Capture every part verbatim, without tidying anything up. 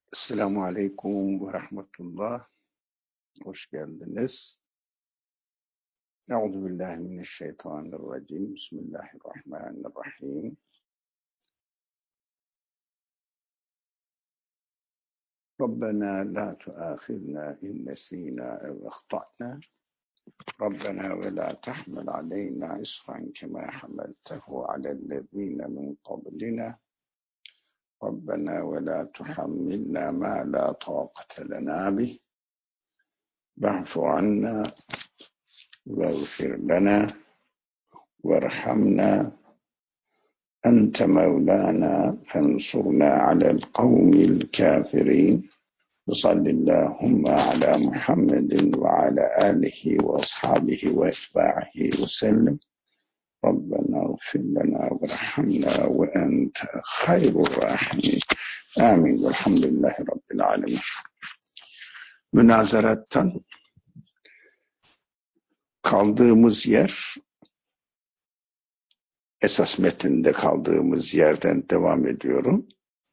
Esselamu Aleyküm ve Rahmetullah. Hoş geldiniz. Euzubillahimineşşeytanirracim. Bismillahirrahmanirrahim. Rabbena la tuâkhidna in nesînâ ev ahta'nâ. Rabbena ve la tahmil aleyna isran kemâ hamaltehu alellezîne min qablina. Rabbena ve la tuhammilna mâ la tâkate lenâ bih. Ve'fu annâ veğfir lenâ وارحمنا أنت مولانا فانصرنا على القوم الكافرين وصل اللهم على محمد وعلى آله وأصحابه وأتباعه وسلم ربنا اغفر لنا وارحمنا وأنت خير الراحمين آمين والحمد لله رب العالمين. Münazarattan kaldığımız yer, esas metinde kaldığımız yerden devam ediyorum.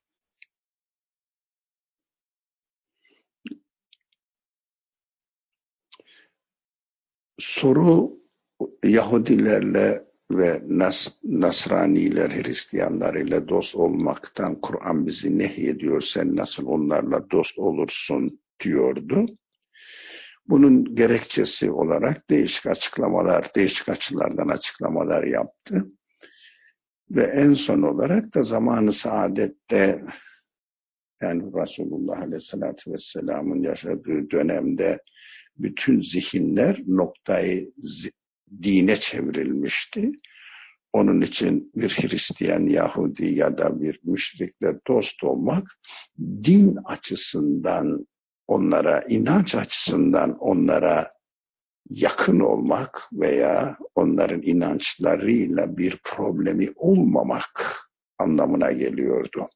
Soru Yahudilerle ve Nas Nasraniler, Hristiyanlar ile dost olmaktan Kur'an bizi nehyediyor, sen nasıl onlarla dost olursun diyordu. Bunun gerekçesi olarak değişik açıklamalar, değişik açılardan açıklamalar yaptı. Ve en son olarak da zamanı saadette, yani Resulullah Aleyhisselatü Vesselam'ın yaşadığı dönemde bütün zihinler noktayı dine çevrilmişti. Onun için bir Hristiyan, Yahudi ya da bir müşrikle dost olmak, din açısından onlara, inanç açısından onlara yakın olmak veya onların inançlarıyla bir problemi olmamak anlamına geliyordu.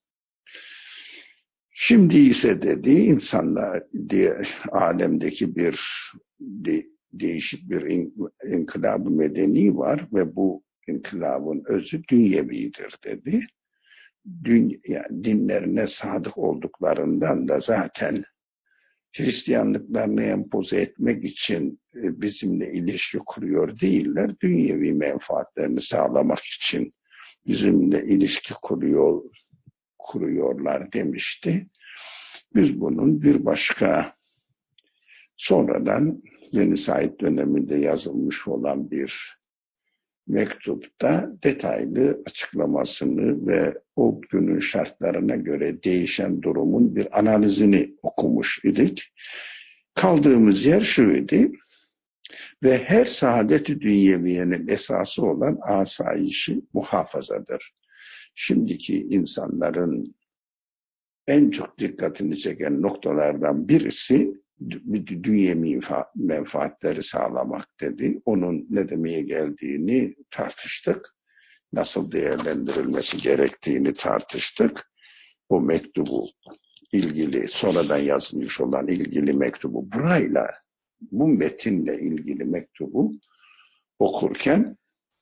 Şimdi ise dedi insanlar diye alemdeki bir de, değişik bir in, inkılab-ı medeni var ve bu inkılabın özü dünyevidir dedi. Dün, yani dinlerine sadık olduklarından da zaten Hristiyanlıklarını empoze etmek için bizimle ilişki kuruyor değiller. Dünyevi menfaatlerini sağlamak için bizimle ilişki kuruyor, kuruyorlar demişti. Biz bunun bir başka sonradan Yeni Said döneminde yazılmış olan bir mektupta detaylı açıklamasını ve o günün şartlarına göre değişen durumun bir analizini okumuş idik. Kaldığımız yer şuydu ve her saadet-i dünyeviyenin esası olan asayişi muhafazadır. Şimdiki insanların en çok dikkatini çeken noktalardan birisi dünyevi menfaatleri sağlamak dedi. Onun ne demeye geldiğini tartıştık. Nasıl değerlendirilmesi gerektiğini tartıştık. O mektubu ilgili, sonradan yazılmış olan ilgili mektubu burayla, bu metinle ilgili mektubu okurken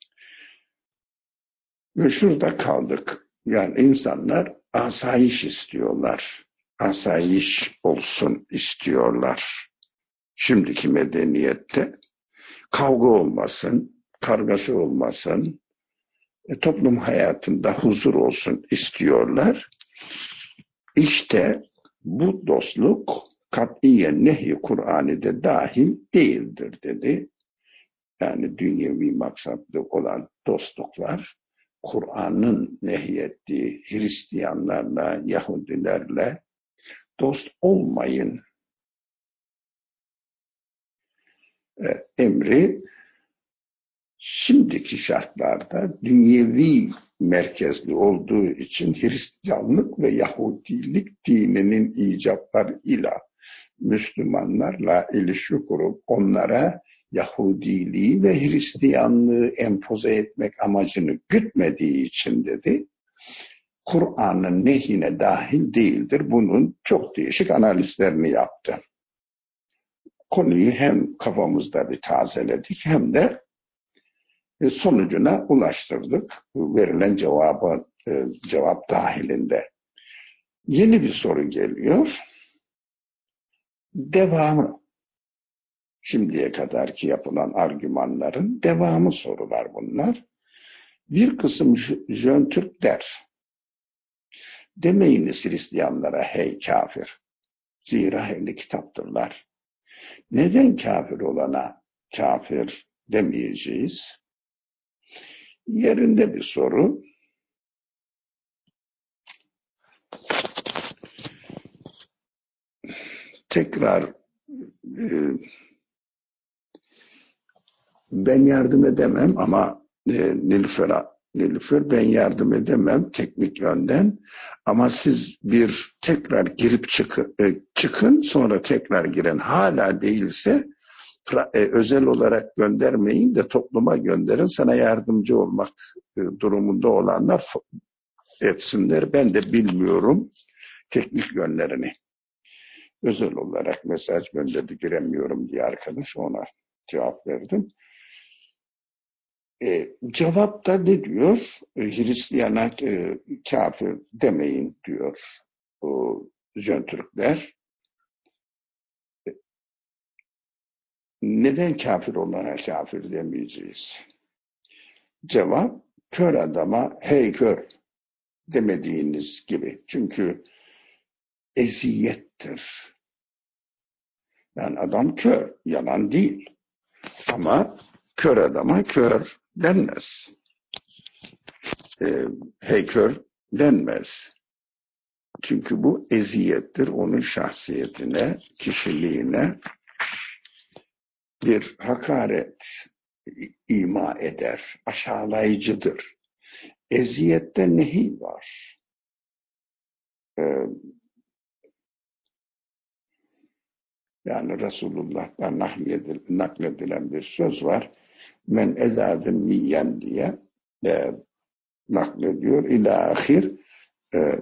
ve şurada kaldık. Yani insanlar asayiş istiyorlar. Asayiş olsun istiyorlar. Şimdiki medeniyette kavga olmasın, kargaşa olmasın, e, toplum hayatında huzur olsun istiyorlar. İşte bu dostluk katiyen nehy-i Kur'an'da dahil değildir dedi. Yani dünyevi maksatlı olan dostluklar, Kur'an'ın nehyettiği Hristiyanlarla, Yahudilerle dost olmayın e, emri şimdiki şartlarda dünyevi merkezli olduğu için Hristiyanlık ve Yahudilik dininin icaplarıyla Müslümanlarla ilişki kurup onlara Yahudiliği ve Hristiyanlığı empoze etmek amacını gütmediği için dedi, Kur'an'ın nehyine dahil değildir. Bunun çok değişik analizlerini yaptı. Konuyu hem kafamızda bir tazeledik hem de sonucuna ulaştırdık. Verilen cevabı, cevap dahilinde. Yeni bir soru geliyor. Devamı. Şimdiye kadarki yapılan argümanların devamı sorular bunlar. Bir kısım Jön Türk der. Demeyiniz Hristiyanlara hey kafir. Zira ehli kitaptırlar. Neden kafir olana kafir demeyeceğiz? Yerinde bir soru. Tekrar e, ben yardım edemem ama e, Nilüfer, Nilüfer ben yardım edemem teknik yönden ama siz bir tekrar girip çıkın, e, çıkın sonra tekrar girin. Hala değilse pra, e, özel olarak göndermeyin de topluma gönderin. Sana yardımcı olmak e, durumunda olanlar etsinler. Ben de bilmiyorum teknik yönlerini. Özel olarak mesaj gönderdi giremiyorum diye arkadaş ona cevap verdim. E, cevapta ne diyor? E, Hristiyana e, kafir demeyin diyor o Jön Türkler. E, neden kafir olana kafir demeyeceğiz? Cevap, kör adama hey kör demediğiniz gibi. Çünkü eziyettir. Yani adam kör, yalan değil. Ama kör adama kör denmez. E, hey kör denmez. Çünkü bu eziyettir. Onun şahsiyetine, kişiliğine bir hakaret ima eder. Aşağılayıcıdır. Eziyette nehi var. Ee, yani Resulullah'tan nakledilen bir söz var. Men ezâ zimmiyen diye e, naklediyor. İlâ ahir e,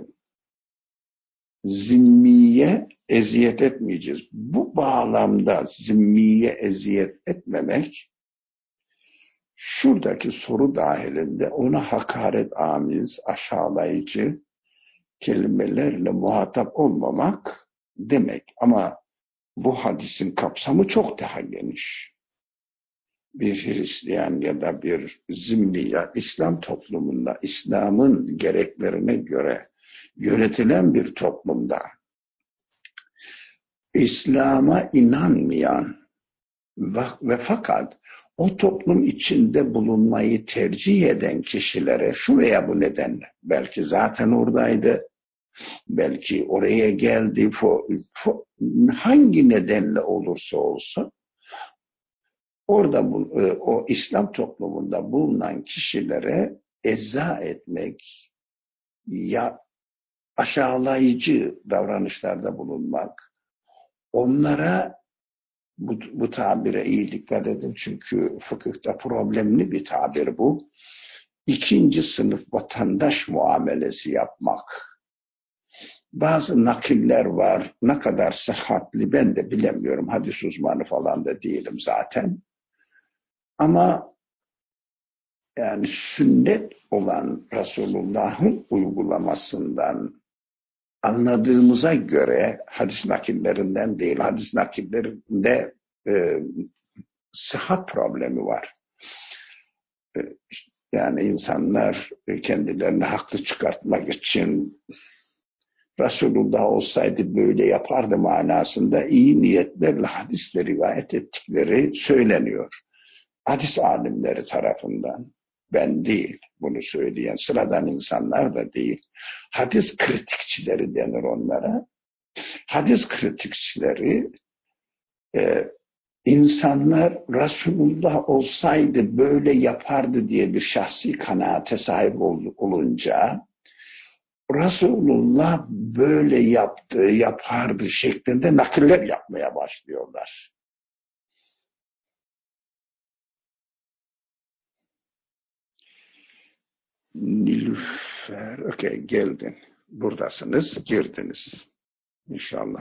zimmiye eziyet etmeyeceğiz. Bu bağlamda zimmiye eziyet etmemek şuradaki soru dahilinde ona hakaret amiz, aşağılayıcı kelimelerle muhatap olmamak demek. Ama bu hadisin kapsamı çok daha geniş. Bir Hristiyan ya da bir zimmi ya İslam toplumunda, İslam'ın gereklerine göre yönetilen bir toplumda İslam'a inanmayan ve, ve fakat o toplum içinde bulunmayı tercih eden kişilere şu veya bu nedenle, belki zaten oradaydı, belki oraya geldi, fo, fo, hangi nedenle olursa olsun, orada bu, o İslam toplumunda bulunan kişilere eza etmek ya aşağılayıcı davranışlarda bulunmak, onlara bu, bu tabire iyi dikkat edin çünkü fıkıhta problemli bir tabir bu. İkinci sınıf vatandaş muamelesi yapmak. Bazı nakiller var. Ne kadar sıhhatli ben de bilemiyorum. Hadis uzmanı falan da değilim zaten. Ama yani sünnet olan Resulullah'ın uygulamasından anladığımıza göre hadis nakillerinden değil, hadis nakillerinde e, sıhhat problemi var. E, yani insanlar kendilerini haklı çıkartmak için Resulullah olsaydı böyle yapardı manasında iyi niyetlerle hadisle rivayet ettikleri söyleniyor. Hadis alimleri tarafından. Ben değil bunu söyleyen, sıradan insanlar da değil. Hadis kritikçileri denir onlara. Hadis kritikçileri e, insanlar Resulullah olsaydı böyle yapardı diye bir şahsi kanaate sahip ol, olunca Resulullah böyle yaptı, yapardı şeklinde nakiller yapmaya başlıyorlar. Nilüfer, okey geldin. Buradasınız, girdiniz. İnşallah.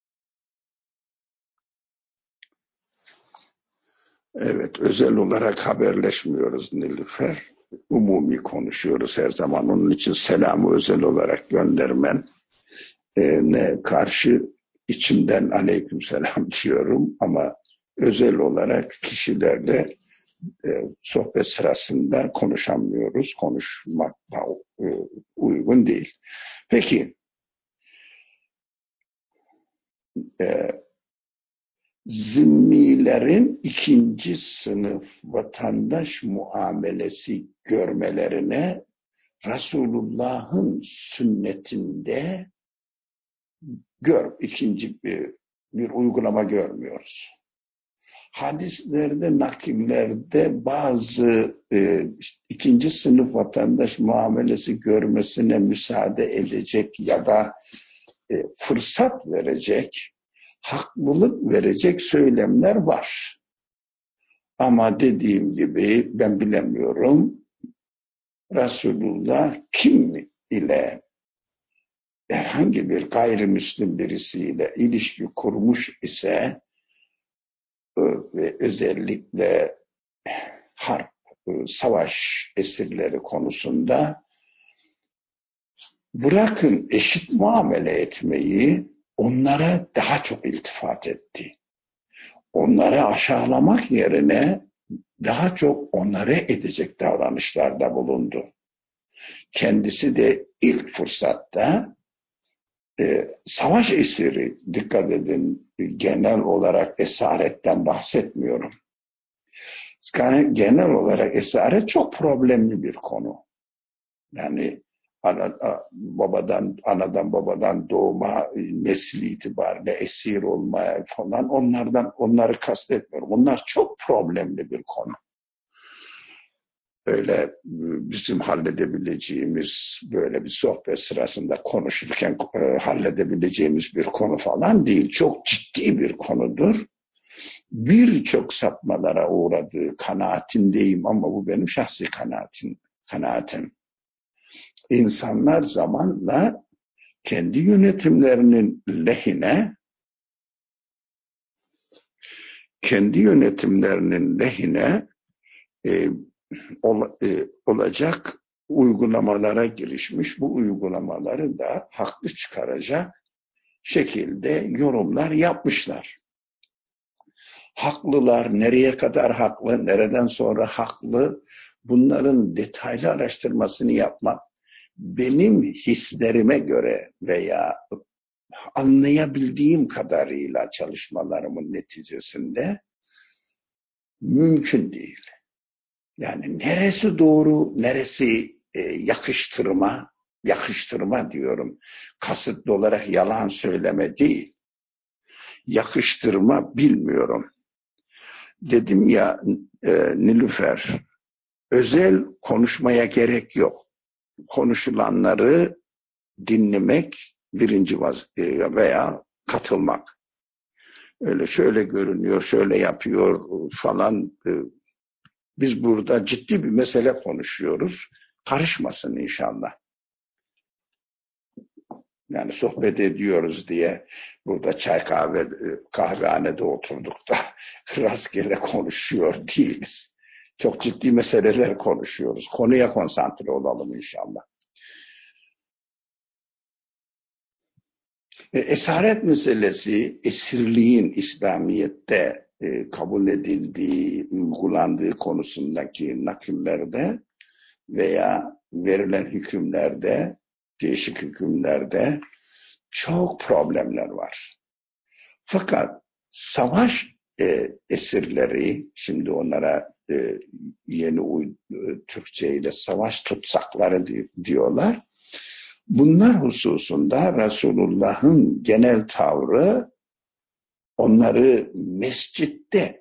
Evet, özel olarak haberleşmiyoruz Nilüfer. Umumi konuşuyoruz her zaman. Onun için selamı özel olarak göndermen ne karşı içimden aleykümselam diyorum ama özel olarak kişilerle e, sohbet sırasında konuşamıyoruz. Konuşmak da e, uygun değil. Peki e, zimmilerin ikinci sınıf vatandaş muamelesi görmelerine Resulullah'ın sünnetinde gör, ikinci bir, bir uygulama görmüyoruz. Hadislerde, nakillerde bazı e, işte, ikinci sınıf vatandaş muamelesi görmesine müsaade edecek ya da e, fırsat verecek, haklılık verecek söylemler var. Ama dediğim gibi ben bilemiyorum, Resulullah kim ile herhangi bir gayrimüslim birisiyle ilişki kurmuş ise ve özellikle harp, savaş esirleri konusunda bırakın eşit muamele etmeyi, onlara daha çok iltifat etti. Onları aşağılamak yerine daha çok onları edecek davranışlarda bulundu. Kendisi de ilk fırsatta e, savaş esiri, dikkat edin, genel olarak esaretten bahsetmiyorum. Genel olarak esaret çok problemli bir konu. Yani ana, babadan, anadan babadan doğma nesil itibariyle esir olmaya falan, onlardan onları kastetmiyorum. Onlar çok problemli bir konu. Öyle bizim halledebileceğimiz, böyle bir sohbet sırasında konuşurken e, halledebileceğimiz bir konu falan değil. Çok ciddi bir konudur. Birçok sapmalara uğradığı kanaatindeyim ama bu benim şahsi kanaatim. kanaatim. İnsanlar zamanla kendi yönetimlerinin lehine kendi yönetimlerinin lehine e, ol, e, olacak uygulamalara girişmiş. Bu uygulamaları da haklı çıkaracak şekilde yorumlar yapmışlar. Haklılar, nereye kadar haklı, nereden sonra haklı, bunların detaylı araştırmasını yapmak benim hislerime göre veya anlayabildiğim kadarıyla çalışmalarımın neticesinde mümkün değil. Yani neresi doğru, neresi e, yakıştırma, yakıştırma diyorum. Kasıtlı olarak yalan söyleme değil. Yakıştırma bilmiyorum. Dedim ya e, Nilüfer, özel konuşmaya gerek yok. Konuşulanları dinlemek birinci vaziyet veya katılmak. Öyle şöyle görünüyor, şöyle yapıyor falan. Biz burada ciddi bir mesele konuşuyoruz. Karışmasın inşallah. Yani sohbet ediyoruz diye burada çay kahve kahvehanede oturduk da rastgele konuşuyor değiliz. Çok ciddi meseleler konuşuyoruz. Konuya konsantre olalım inşallah. E, esaret meselesi, esirliğin İslamiyet'te e, kabul edildiği, uygulandığı konusundaki nakillerde veya verilen hükümlerde, değişik hükümlerde çok problemler var. Fakat savaş e, esirleri, şimdi onlara e, yeni e, Türkçe ile savaş tutsakları di diyorlar. Bunlar hususunda Resulullah'ın genel tavrı onları mescitte,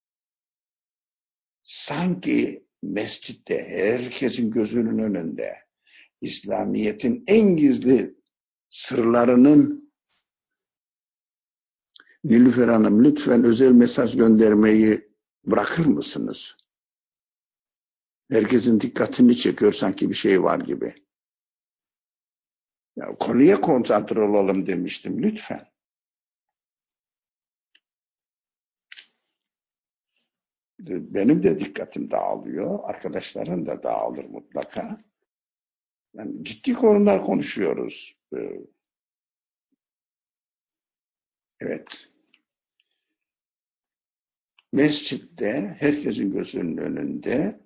sanki mescitte herkesin gözünün önünde İslamiyet'in en gizli sırlarının, Nilüfer Hanım lütfen özel mesaj göndermeyi bırakır mısınız? Herkesin dikkatini çekiyor, sanki bir şey var gibi. Ya, konuya konsantre olalım demiştim, lütfen. Benim de dikkatim dağılıyor, arkadaşların da dağılır mutlaka. Yani ciddi konular konuşuyoruz. Evet. Mescitte herkesin gözünün önünde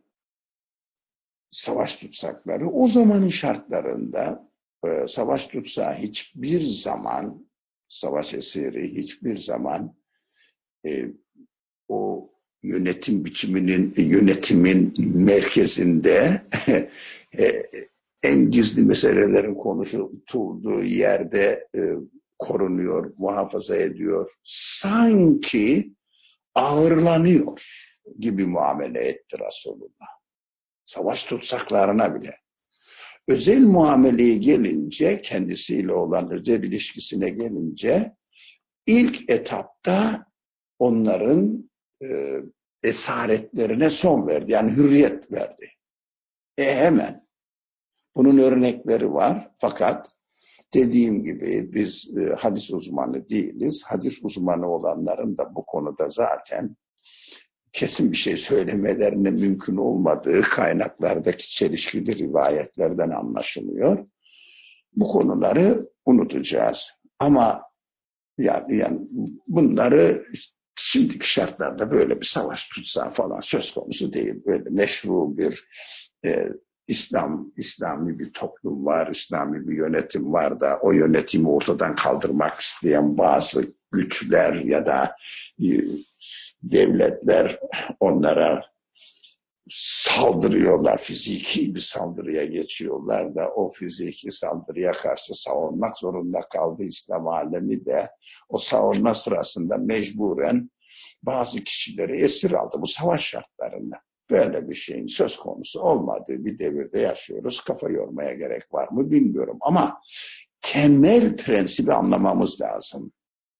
savaş tutsakları, o zamanın şartlarında e, savaş tutsağı hiçbir zaman, savaş esiri hiçbir zaman e, o yönetim biçiminin, yönetimin merkezinde e, en gizli meselelerin konuşulduğu yerde e, korunuyor, muhafaza ediyor. Sanki ağırlanıyor gibi muamele etti Resulullah. Savaş tutsaklarına bile. Özel muameleye gelince, kendisiyle olan özel ilişkisine gelince, ilk etapta onların e, esaretlerine son verdi. Yani hürriyet verdi. E hemen. Bunun örnekleri var. Fakat dediğim gibi biz e, hadis uzmanı değiliz. Hadis uzmanı olanların da bu konuda zaten kesin bir şey söylemelerine mümkün olmadığı kaynaklardaki çelişkili rivayetlerden anlaşılıyor. Bu konuları unutacağız. Ama yani, yani bunları şimdiki şartlarda böyle bir savaş tutsa falan söz konusu değil. Böyle meşru bir e, İslam, İslami bir toplum var, İslami bir yönetim var da o yönetimi ortadan kaldırmak isteyen bazı güçler ya da e, devletler onlara saldırıyorlar, fiziki bir saldırıya geçiyorlar da o fiziki saldırıya karşı savunmak zorunda kaldı İslam alemi de o savunma sırasında mecburen bazı kişileri esir aldı bu savaş şartlarında. Böyle bir şeyin söz konusu olmadığı bir devirde yaşıyoruz. Kafa yormaya gerek var mı bilmiyorum ama temel prensibi anlamamız lazım.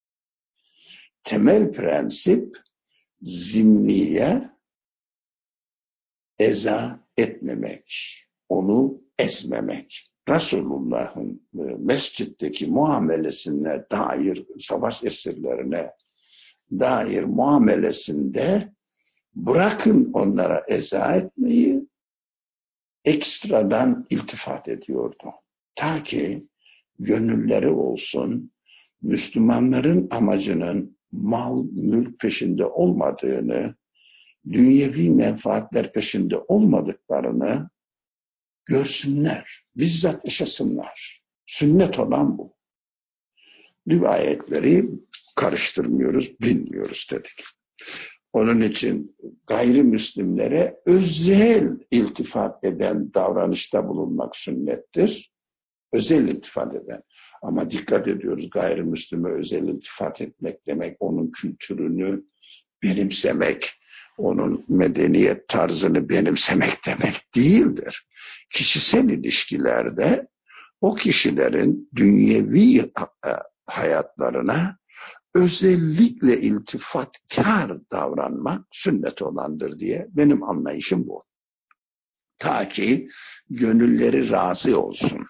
Temel prensip zimmiye eza etmemek, onu ezmemek. Resulullah'ın mescitteki muamelesine dair, savaş esirlerine dair muamelesinde bırakın onlara eza etmeyi, ekstradan iltifat ediyordu. Ta ki gönülleri olsun, Müslümanların amacının mal, mülk peşinde olmadığını, dünyevi menfaatler peşinde olmadıklarını görsünler, bizzat yaşasınlar. Sünnet olan bu. Rivayetleri karıştırmıyoruz, bilmiyoruz dedik. Onun için gayrimüslimlere özel iltifat eden davranışta bulunmak sünnettir. Özel iltifat eden. Ama dikkat ediyoruz, gayrimüslime özel iltifat etmek demek, onun kültürünü benimsemek, onun medeniyet tarzını benimsemek demek değildir. Kişisel ilişkilerde o kişilerin dünyevi hayatlarına özellikle iltifatkar davranmak sünnet olandır diye benim anlayışım bu. Ta ki gönülleri razı olsun.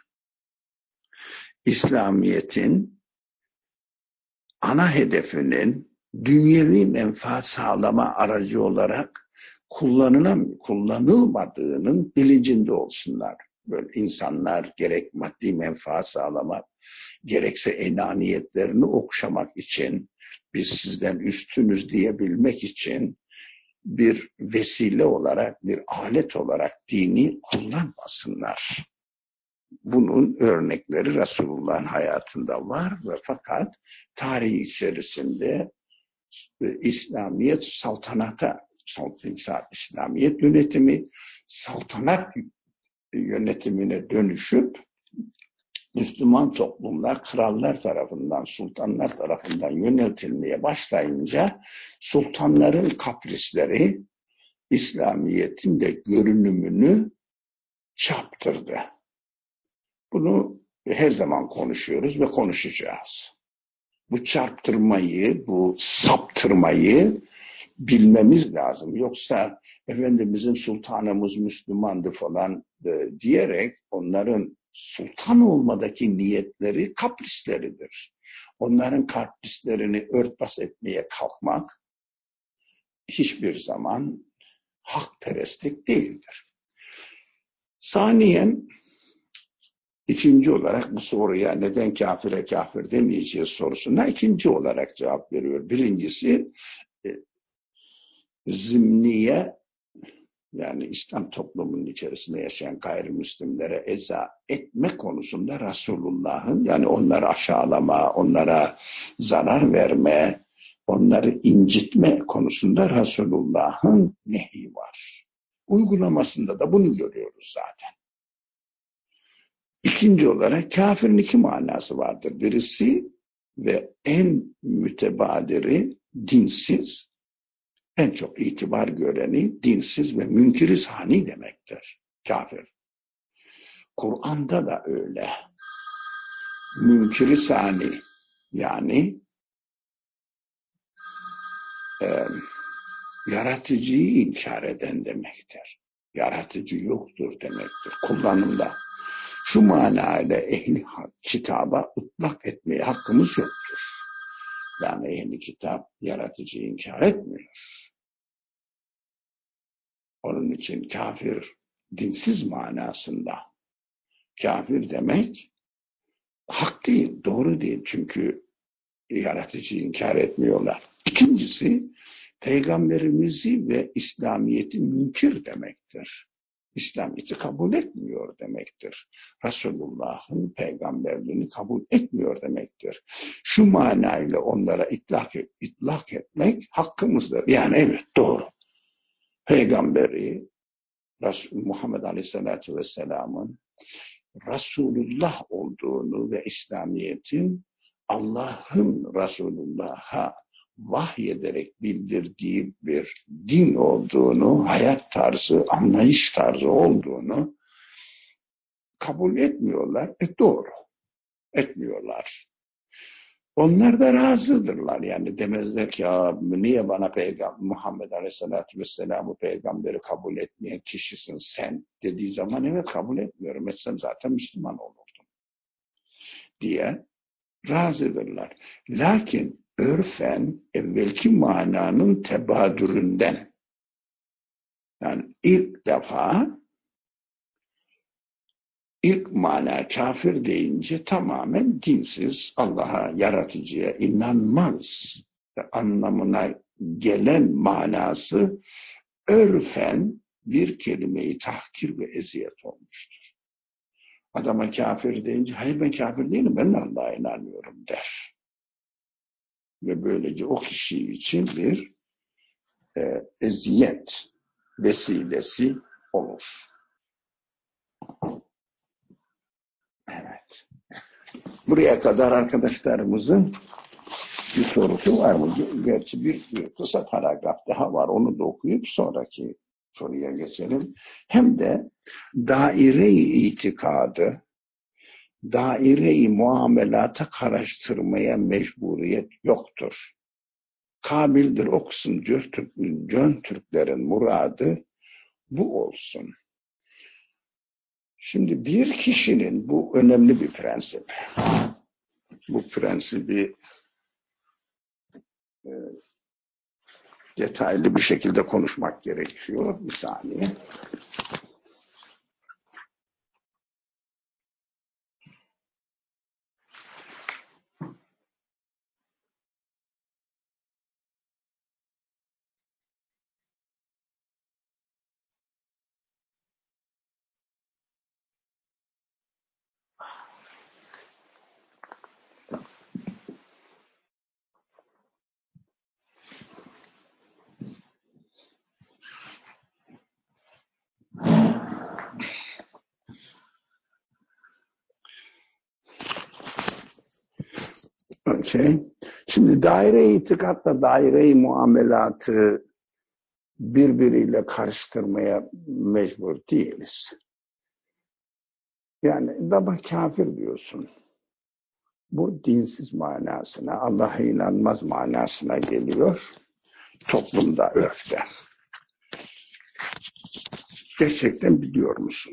İslamiyet'in ana hedefinin dünyevi menfaat sağlama aracı olarak kullanılan, kullanılmadığının bilincinde olsunlar. Böyle insanlar gerek maddi menfaat sağlamak, gerekse enaniyetlerini okşamak için, biz sizden üstünüz diyebilmek için bir vesile olarak, bir alet olarak dini kullanmasınlar. Bunun örnekleri Resulullah'ın hayatında var ve fakat tarih içerisinde İslamiyet saltanata, İslamiyet yönetimi saltanat yönetimine dönüşüp Müslüman toplumlar krallar tarafından, sultanlar tarafından yönetilmeye başlayınca sultanların kaprisleri İslamiyet'in de görünümünü çarptırdı. Bunu her zaman konuşuyoruz ve konuşacağız. Bu çarptırmayı, bu saptırmayı bilmemiz lazım. Yoksa Efendimizin sultanımız Müslümandı falan e, diyerek onların sultan olmadaki niyetleri kaprisleridir. Onların kaprislerini örtbas etmeye kalkmak hiçbir zaman hakperestlik değildir. Saniyen İkinci olarak bu soruya neden kafire kafir demeyeceğiz sorusuna ikinci olarak cevap veriyor. Birincisi e, zimniye, yani İslam toplumunun içerisinde yaşayan gayrimüslimlere eza etme konusunda Resulullah'ın, yani onları aşağılama, onlara zarar verme, onları incitme konusunda Resulullah'ın nehi var. Uygulamasında da bunu görüyoruz zaten. İkinci olarak kafirin iki manası vardır. Birisi ve en mütebadiri dinsiz, en çok itibar göreni dinsiz ve münkir-i sani demektir. Kafir. Kur'an'da da öyle. Münkir-i sani, yani e, yaratıcıyı inkar eden demektir. Yaratıcı yoktur demektir kullanımda. Şu manayla ehli kitaba ıtlak etmeye hakkımız yoktur. Yani ehli kitap yaratıcıyı inkar etmiyor. Onun için kafir dinsiz manasında. Kafir demek hak değil, doğru değil. Çünkü yaratıcıyı inkar etmiyorlar. İkincisi, peygamberimizi ve İslamiyet'i münkir demektir. İslamiyet'i kabul etmiyor demektir. Resulullah'ın peygamberliğini kabul etmiyor demektir. Şu manayla onlara itlak, itlak etmek hakkımızdır. Yani evet, doğru. Peygamberi Resul Muhammed Aleyhisselatü Vesselam'ın Resulullah olduğunu ve İslamiyet'in Allah'ın Resulullah'a vahyederek bildirdiği bir din olduğunu, hayat tarzı, anlayış tarzı olduğunu kabul etmiyorlar. E doğru, etmiyorlar. Onlar da razıdırlar, yani demezler ki niye bana peygamber Muhammed Aleyhisselatü Vesselam'ı peygamberi kabul etmeyen kişisin sen dediği zaman evet kabul etmiyorum, etsem zaten Müslüman olurdum diye razıdırlar. Lakin örfen evvelki mananın tebadüründen, yani ilk defa ilk mana kafir deyince tamamen dinsiz, Allah'a, yaratıcıya inanmaz anlamına gelen manası örfen bir kelimeyi tahkir ve eziyet olmuştur. Adama kafir deyince hayır ben kafir değilim, ben de Allah'a inanıyorum der. Ve böylece o kişi için bir e, eziyet vesilesi olur. Evet. Buraya kadar arkadaşlarımızın bir sorusu var mı? Gerçi bir, bir kısa paragraf daha var. Onu da okuyup sonraki soruya geçelim. Hem de daire-i itikadı, daire-i muamelata karıştırmaya mecburiyet yoktur. Kabildir okusun Cön Türklerin muradı bu olsun. Şimdi bir kişinin, bu önemli bir prensip. Bu prensibi e, detaylı bir şekilde konuşmak gerekiyor. Bir saniye. Okay. Şimdi daire-i itikatla daire-i muamelatı birbiriyle karıştırmaya mecbur değiliz. Yani daba kafir diyorsun. Bu dinsiz manasına, Allah'a inanmaz manasına geliyor. Toplumda, örfte. Gerçekten biliyor musun?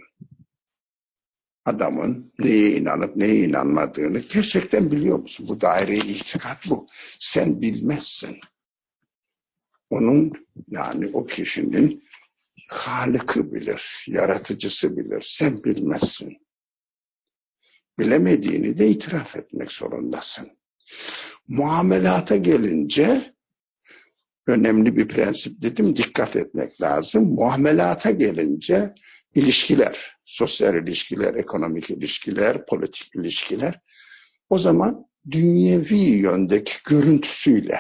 Adamın neye inanıp neye inanmadığını gerçekten biliyor musun? Bu daire-i itikat bu. Sen bilmezsin. Onun, yani o kişinin Halık'ı bilir, yaratıcısı bilir. Sen bilmezsin. Bilemediğini de itiraf etmek zorundasın. Muamelata gelince önemli bir prensip dedim, dikkat etmek lazım. Muamelata gelince ilişkiler, sosyal ilişkiler, ekonomik ilişkiler, politik ilişkiler, o zaman dünyevi yöndeki görüntüsüyle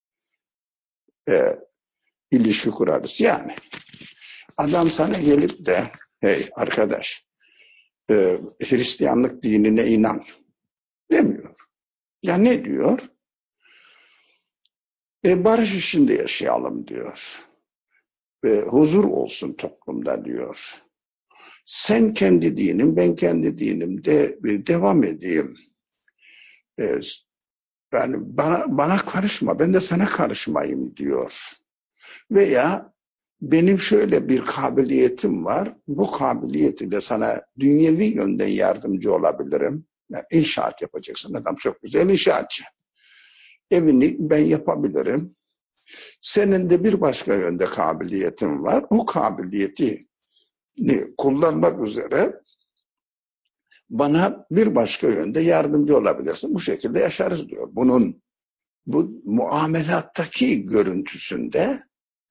e, ilişki kurarız. Yani adam sana gelip de hey arkadaş e, Hristiyanlık dinine inan demiyor. Ya ne diyor? E, barış içinde yaşayalım diyor. Ve huzur olsun toplumda diyor. Sen kendi dinin, ben kendi dinimde e, devam edeyim. E, yani bana, bana karışma, ben de sana karışmayayım diyor. Veya benim şöyle bir kabiliyetim var, bu kabiliyetiyle sana dünyevi yönden yardımcı olabilirim. Yani inşaat yapacaksın, adam çok güzel inşaatçı. Evini ben yapabilirim. Senin de bir başka yönde kabiliyetin var. O kabiliyeti kullanmak üzere bana bir başka yönde yardımcı olabilirsin. Bu şekilde yaşarız diyor. Bunun bu muamelattaki görüntüsünde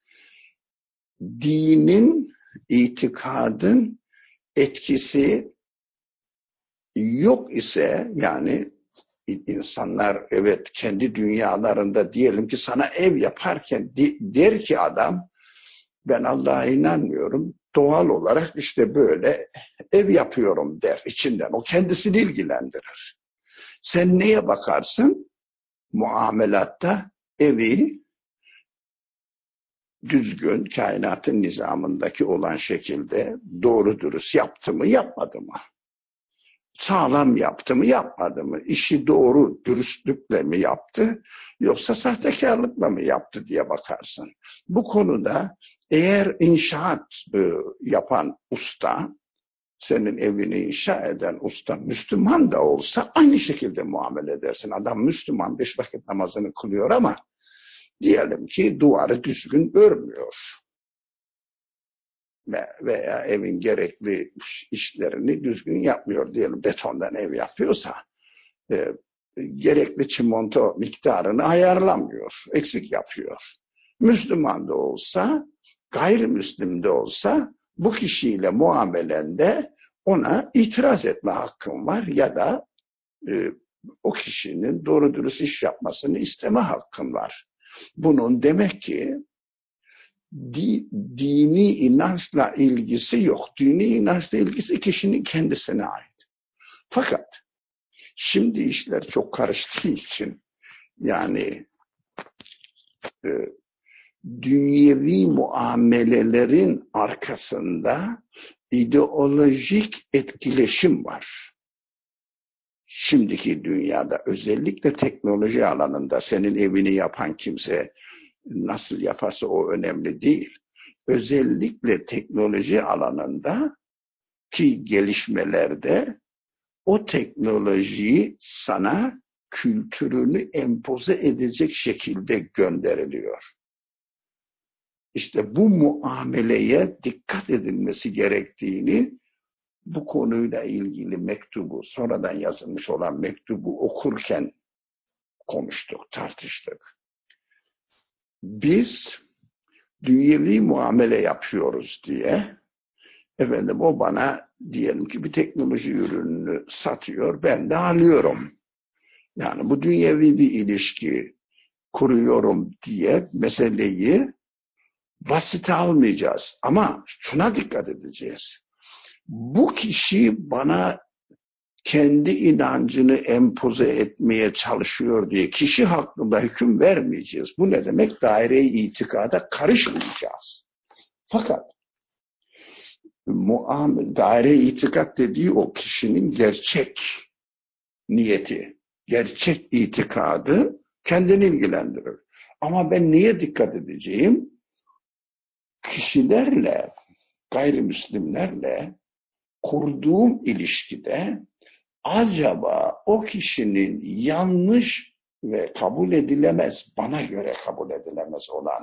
dinin, itikadın etkisi yok ise, yani insanlar evet kendi dünyalarında diyelim ki sana ev yaparken der ki adam ben Allah'a inanmıyorum, doğal olarak işte böyle ev yapıyorum der içinden. O kendisini ilgilendirir. Sen neye bakarsın? Muamelatta evi düzgün, kainatın nizamındaki olan şekilde doğru dürüst yaptı mı, yapmadı mı? Sağlam yaptı mı, yapmadı mı? İşi doğru dürüstlükle mi yaptı, yoksa sahtekarlıkla mı yaptı diye bakarsın. Bu konuda eğer inşaat e, yapan usta, senin evini inşa eden usta Müslüman da olsa aynı şekilde muamele edersin. Adam Müslüman, beş vakit namazını kılıyor ama diyelim ki duvarı düzgün örmüyor. Veya evin gerekli işlerini düzgün yapmıyor diyelim, betondan ev yapıyorsa e, gerekli çimento miktarını ayarlamıyor, eksik yapıyor. Müslüman da olsa, gayrimüslim de olsa bu kişiyle muamelende ona itiraz etme hakkın var ya da e, o kişinin doğru dürüst iş yapmasını isteme hakkın var. Bunun demek ki Di, dini inançla ilgisi yok. Dini inançla ilgisi kişinin kendisine ait. Fakat şimdi işler çok karıştığı için yani e, dünyevi muamelelerin arkasında ideolojik etkileşim var. Şimdiki dünyada özellikle teknoloji alanında senin evini yapan kimse nasıl yaparsa o önemli değil. Özellikle teknoloji alanında ki gelişmelerde o teknolojiyi sana kültürünü empoze edecek şekilde gönderiliyor. İşte bu muameleye dikkat edilmesi gerektiğini bu konuyla ilgili mektubu, sonradan yazılmış olan mektubu okurken konuştuk, tartıştık. Biz dünyevi muamele yapıyoruz diye, efendim o bana diyelim ki bir teknoloji ürününü satıyor, ben de alıyorum. Yani bu dünyevi bir ilişki kuruyorum diye meseleyi basit almayacağız. Ama şuna dikkat edeceğiz. Bu kişi bana kendi inancını empoze etmeye çalışıyor diye kişi hakkında hüküm vermeyeceğiz. Bu ne demek? Daire-i itikada karışmayacağız. Fakat muamele, daire-i itikat dediği o kişinin gerçek niyeti, gerçek itikadı kendini ilgilendirir. Ama ben neye dikkat edeceğim? Kişilerle, gayrimüslimlerle kurduğum ilişkide acaba o kişinin yanlış ve kabul edilemez, bana göre kabul edilemez olan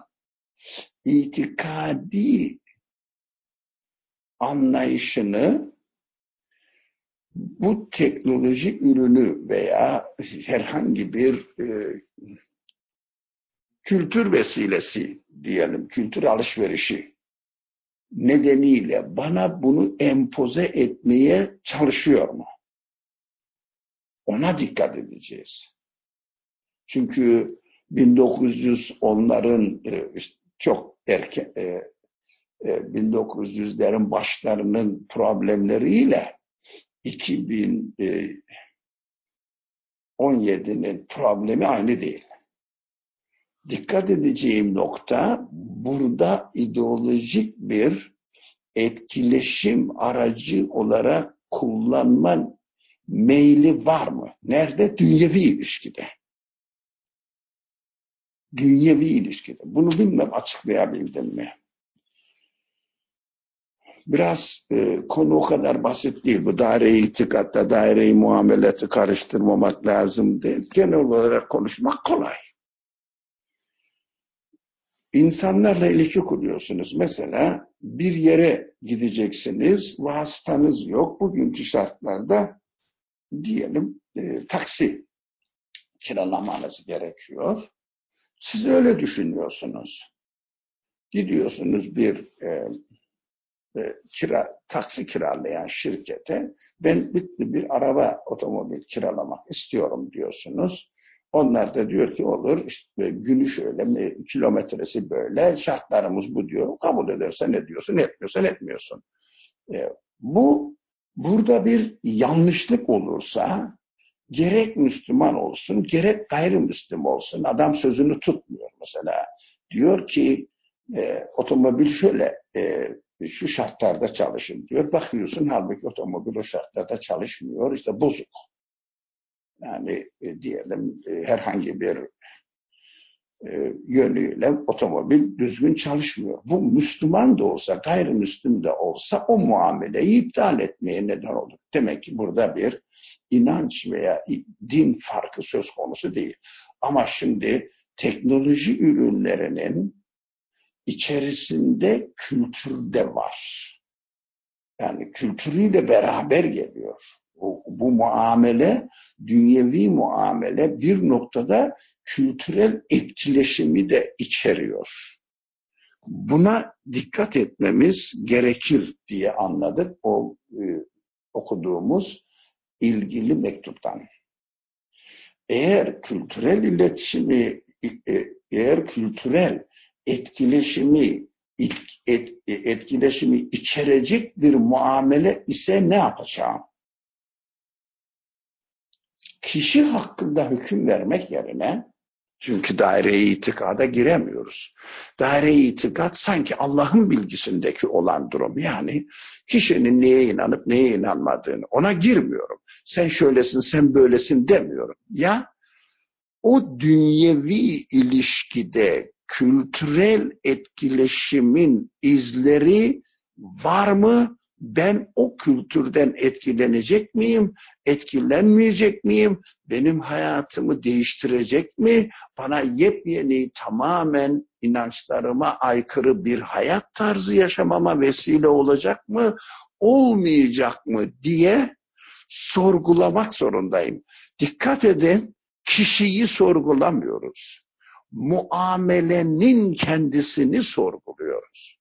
itikadi anlayışını bu teknoloji ürünü veya herhangi bir e, kültür vesilesi diyelim, kültür alışverişi nedeniyle bana bunu empoze etmeye çalışıyor mu? Ona dikkat edeceğiz. Çünkü bin dokuz yüz onların e, çok erken e, e, bin dokuz yüzlerin başlarının problemleriyle iki bin on yedinin problemi aynı değil. Dikkat edeceğim nokta burada ideolojik bir etkileşim aracı olarak kullanma meyli var mı? Nerede? Dünyevi ilişkide. Dünyevi ilişkide. Bunu bilmem açıklayabildim mi? Biraz e, konu o kadar basit değil. Bu daire-i itikatta, daire-i muameleti karıştırmamak lazım değil. Genel olarak konuşmak kolay. İnsanlarla ilişki kuruyorsunuz. Mesela bir yere gideceksiniz, vasıtanız yok. Bugünkü şartlarda diyelim e, taksi kiralamanız gerekiyor. Siz öyle düşünüyorsunuz. Gidiyorsunuz bir e, e, kira, taksi kiralayan şirkete, ben bir, bir araba, otomobil kiralamak istiyorum diyorsunuz. Onlar da diyor ki olur, işte günü şöyle, kilometresi böyle, şartlarımız bu diyor. Kabul edersen ne diyorsun, etmiyorsan etmiyorsun. E, bu burada bir yanlışlık olursa gerek Müslüman olsun, gerek gayrimüslim olsun, adam sözünü tutmuyor mesela. Diyor ki e, otomobil şöyle e, şu şartlarda çalışın diyor. Bakıyorsun halbuki otomobil o şartlarda çalışmıyor, işte bozuk. Yani e, diyelim e, herhangi bir e, yönüyle otomobil düzgün çalışmıyor. Bu Müslüman da olsa, gayrimüslim de olsa o muameleyi iptal etmeye neden olur. Demek ki burada bir inanç veya din farkı söz konusu değil. Ama şimdi teknoloji ürünlerinin içerisinde kültür de var. Yani kültürüyle beraber geliyor. O, bu muamele, dünyevi muamele bir noktada kültürel etkileşimi de içeriyor. Buna dikkat etmemiz gerekir diye anladık o e, okuduğumuz ilgili mektuptan. Eğer kültürel iletişimi, e, eğer kültürel etkileşimi et, etkileşimi içerecek bir muamele ise ne yapacağım? Kişi hakkında hüküm vermek yerine, çünkü daire-i itikada giremiyoruz. Daire-i itikat sanki Allah'ın bilgisindeki olan durum. Yani kişinin neye inanıp neye inanmadığını, ona girmiyorum. Sen şöylesin, sen böylesin demiyorum. Ya o dünyevi ilişkide kültürel etkileşimin izleri var mı? Ben o kültürden etkilenecek miyim? Etkilenmeyecek miyim? Benim hayatımı değiştirecek mi? Bana yepyeni, tamamen inançlarıma aykırı bir hayat tarzı yaşamama vesile olacak mı? Olmayacak mı diye sorgulamak zorundayım. Dikkat edin, kişiyi sorgulamıyoruz. Muamelenin kendisini sorguluyoruz.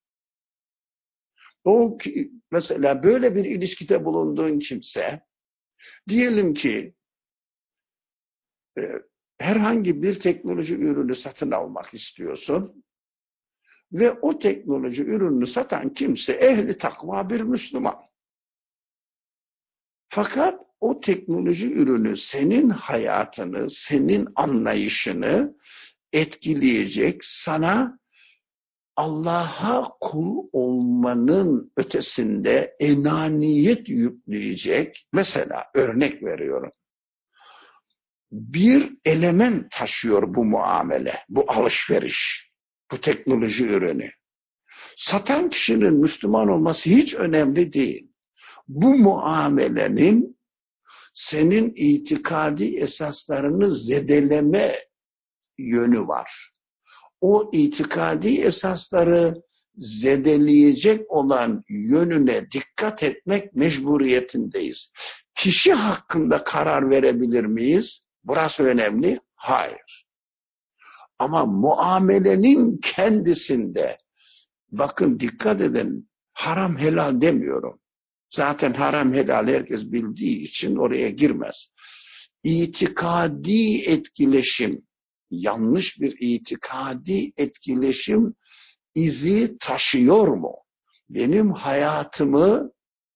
O mesela böyle bir ilişkide bulunduğun kimse, diyelim ki e, herhangi bir teknoloji ürünü satın almak istiyorsun ve o teknoloji ürününü satan kimse ehli takva bir Müslüman. Fakat o teknoloji ürünü senin hayatını, senin anlayışını etkileyecek, sana Allah'a kul olmanın ötesinde enaniyet yükleyecek, mesela örnek veriyorum, bir element taşıyor bu muamele, bu alışveriş, bu teknoloji ürünü. Satan kişinin Müslüman olması hiç önemli değil. Bu muamelenin senin itikadi esaslarını zedeleme yönü var. O itikadi esasları zedeleyecek olan yönüne dikkat etmek mecburiyetindeyiz. Kişi hakkında karar verebilir miyiz? Burası önemli. Hayır. Ama muamelenin kendisinde, bakın dikkat edin, haram helal demiyorum. Zaten haram helal herkes bildiği için oraya girmez. İtikadi etkileşim, yanlış bir itikadi etkileşim izi taşıyor mu? Benim hayatımı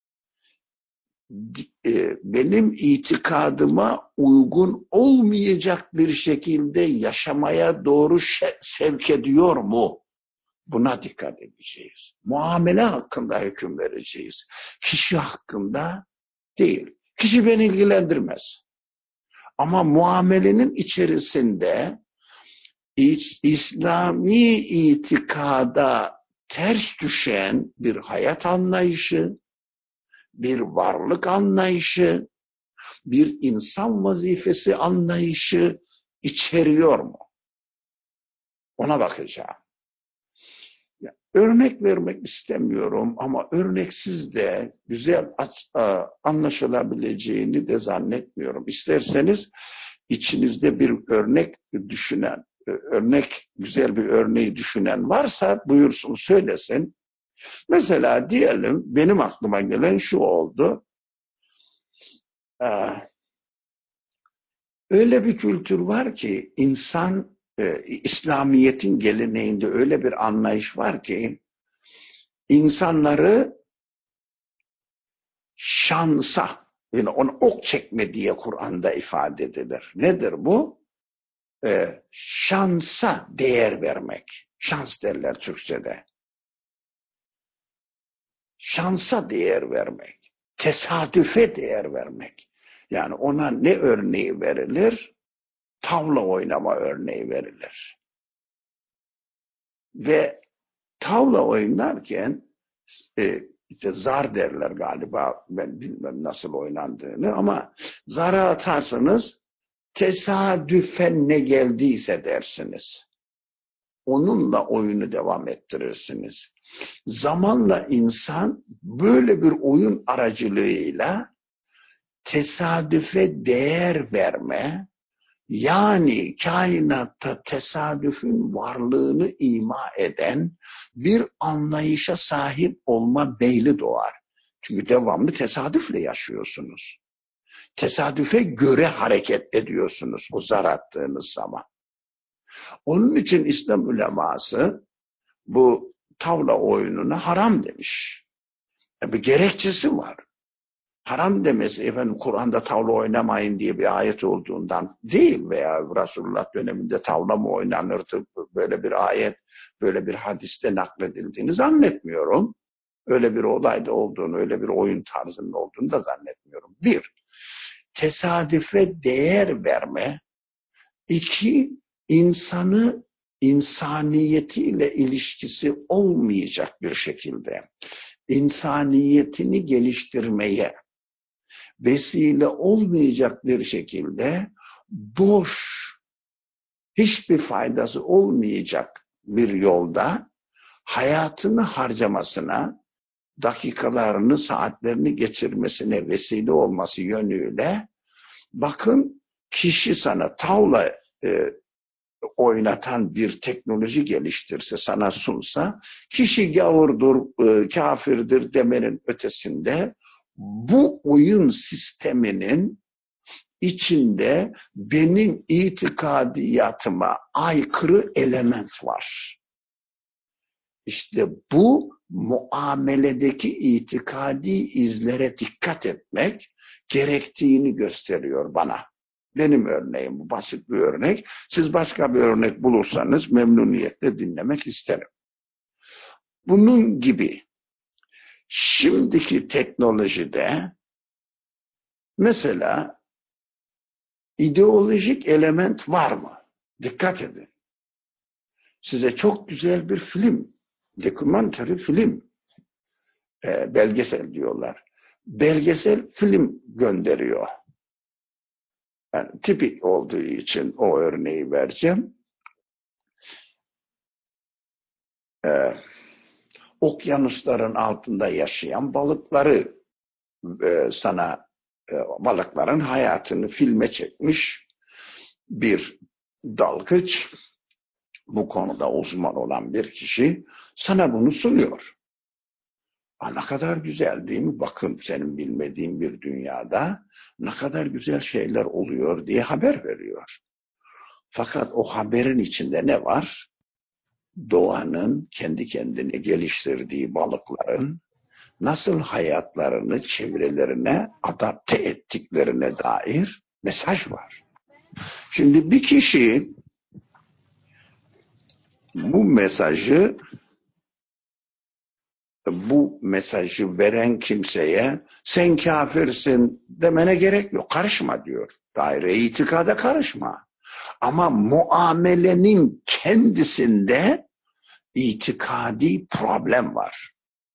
benim itikadıma uygun olmayacak bir şekilde yaşamaya doğru sevk ediyor mu? Buna dikkat edeceğiz. Muamele hakkında hüküm vereceğiz. Kişi hakkında değil. Kişi beni ilgilendirmez. Ama muamelenin içerisinde İslami itikada ters düşen bir hayat anlayışı, bir varlık anlayışı, bir insan vazifesi anlayışı içeriyor mu? Ona bakacağım. Ya, örnek vermek istemiyorum ama örneksiz de güzel anlaşılabileceğini de zannetmiyorum. İsterseniz içinizde bir örnek düşünen, örnek güzel bir örneği düşünen varsa buyursun söylesin. Mesela diyelim benim aklıma gelen şu oldu. Ee, öyle bir kültür var ki insan e, İslamiyet'in geleneğinde öyle bir anlayış var ki insanları şansa, yani ona ok çekme diye Kur'an'da ifade edilir. Nedir bu? Ee, şansa değer vermek. Şans derler Türkçe'de. Şansa değer vermek. Tesadüfe değer vermek. Yani ona ne örneği verilir? Tavla oynama örneği verilir. Ve tavla oynarken e, işte zar derler galiba, ben bilmem nasıl oynandığını, ama zara atarsanız tesadüfen ne geldiyse dersiniz. Onunla oyunu devam ettirirsiniz. Zamanla insan böyle bir oyun aracılığıyla tesadüfe değer verme, yani kainatta tesadüfün varlığını ima eden bir anlayışa sahip olma meyli doğar. Çünkü devamlı tesadüfle yaşıyorsunuz. Tesadüfe göre hareket ediyorsunuz o zar attığınız zaman. Onun için İslam uleması bu tavla oyununa haram demiş. E, bir gerekçesi var. Haram demesi efendim Kur'an'da tavla oynamayın diye bir ayet olduğundan değil veya Resulullah döneminde tavla mı oynanırdı, böyle bir ayet, böyle bir hadiste nakledildiğini zannetmiyorum. Öyle bir olayda olduğunu, öyle bir oyun tarzının olduğunu da zannetmiyorum. Bir, tesadüfe değer verme. İki, insanı insaniyetiyle ilişkisi olmayacak bir şekilde insaniyetini geliştirmeye vesile olmayacak bir şekilde boş, hiçbir faydası olmayacak bir yolda hayatını harcamasına, dakikalarını, saatlerini geçirmesine vesile olması yönüyle, bakın kişi sana tavla e, oynatan bir teknoloji geliştirse, sana sunsa, kişi gavurdur, e, kafirdir demenin ötesinde bu oyun sisteminin içinde benim itikadiyatıma aykırı element var. İşte bu muameledeki itikadi izlere dikkat etmek gerektiğini gösteriyor bana. Benim örneğim bu, basit bir örnek. Siz başka bir örnek bulursanız memnuniyetle dinlemek isterim. Bunun gibi şimdiki teknolojide mesela ideolojik element var mı? Dikkat edin. Size çok güzel bir film, dokumentary film, e, belgesel diyorlar. Belgesel film gönderiyor. Yani tipik olduğu için o örneği vereceğim. Ee, okyanusların altında yaşayan balıkları e, sana e, balıkların hayatını filme çekmiş bir dalgıç, bu konuda uzman olan bir kişi sana bunu sunuyor. Aa, ne kadar güzel değil mi? Bakın, senin bilmediğin bir dünyada ne kadar güzel şeyler oluyor diye haber veriyor. Fakat o haberin içinde ne var? Doğanın kendi kendini geliştirdiği balıkların nasıl hayatlarını çevrelerine adapte ettiklerine dair mesaj var. Şimdi bir kişi bu mesajı bu mesajı veren kimseye sen kafirsin demene gerek yok. Karışma diyor. Daire-i itikada karışma. Ama muamelenin kendisinde itikadi problem var.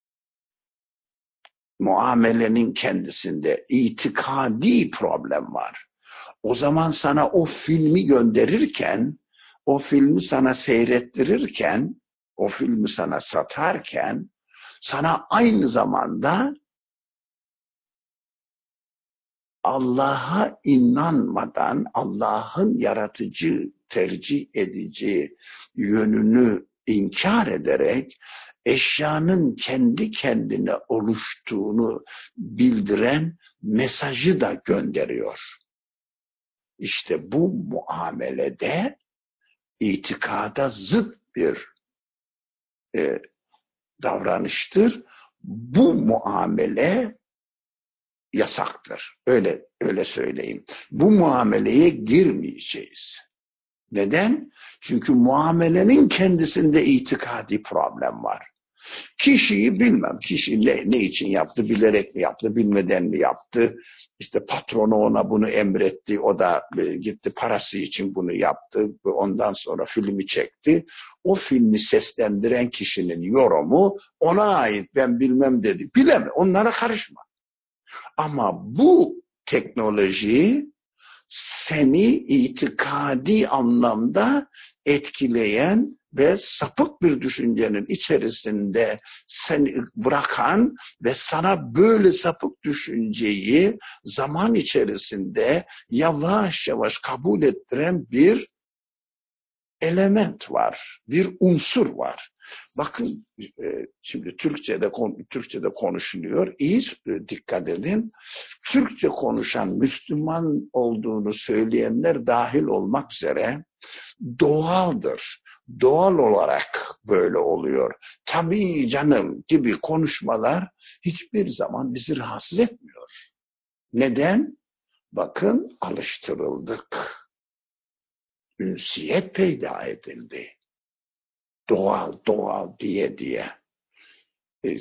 Muamelenin kendisinde itikadi problem var. O zaman sana o filmi gönderirken, o filmi sana seyrettirirken, o filmi sana satarken, sana aynı zamanda Allah'a inanmadan, Allah'ın yaratıcı, tercih edici yönünü inkar ederek eşyanın kendi kendine oluştuğunu bildiren mesajı da gönderiyor. İşte bu muamelede itikada zıt bir e, davranıştır. Bu muamele yasaktır. Öyle öyle söyleyeyim. Bu muameleye girmeyeceğiz. Neden? Çünkü muamelenin kendisinde itikadi problem var. Kişiyi bilmem, kişi ne, ne için yaptı, bilerek mi yaptı, bilmeden mi yaptı, işte patronu ona bunu emretti, o da e, gitti parası için bunu yaptı, ondan sonra filmi çekti. O filmi seslendiren kişinin yorumu ona ait, ben bilmem dedi. Bileme, onlara karışma. Ama bu teknoloji seni itikadi anlamda etkileyen ve sapık bir düşüncenin içerisinde seni bırakan ve sana böyle sapık düşünceyi zaman içerisinde yavaş yavaş kabul ettiren bir element var, bir unsur var. Bakın, şimdi Türkçe'de Türkçe'de konuşuluyor. İyi dikkat edin. Türkçe konuşan Müslüman olduğunu söyleyenler dahil olmak üzere doğaldır. Doğal olarak böyle oluyor. Tabii canım gibi konuşmalar hiçbir zaman bizi rahatsız etmiyor. Neden? Bakın, alıştırıldık. Ünsiyet peyda edildi. Doğal, doğal diye diye. E,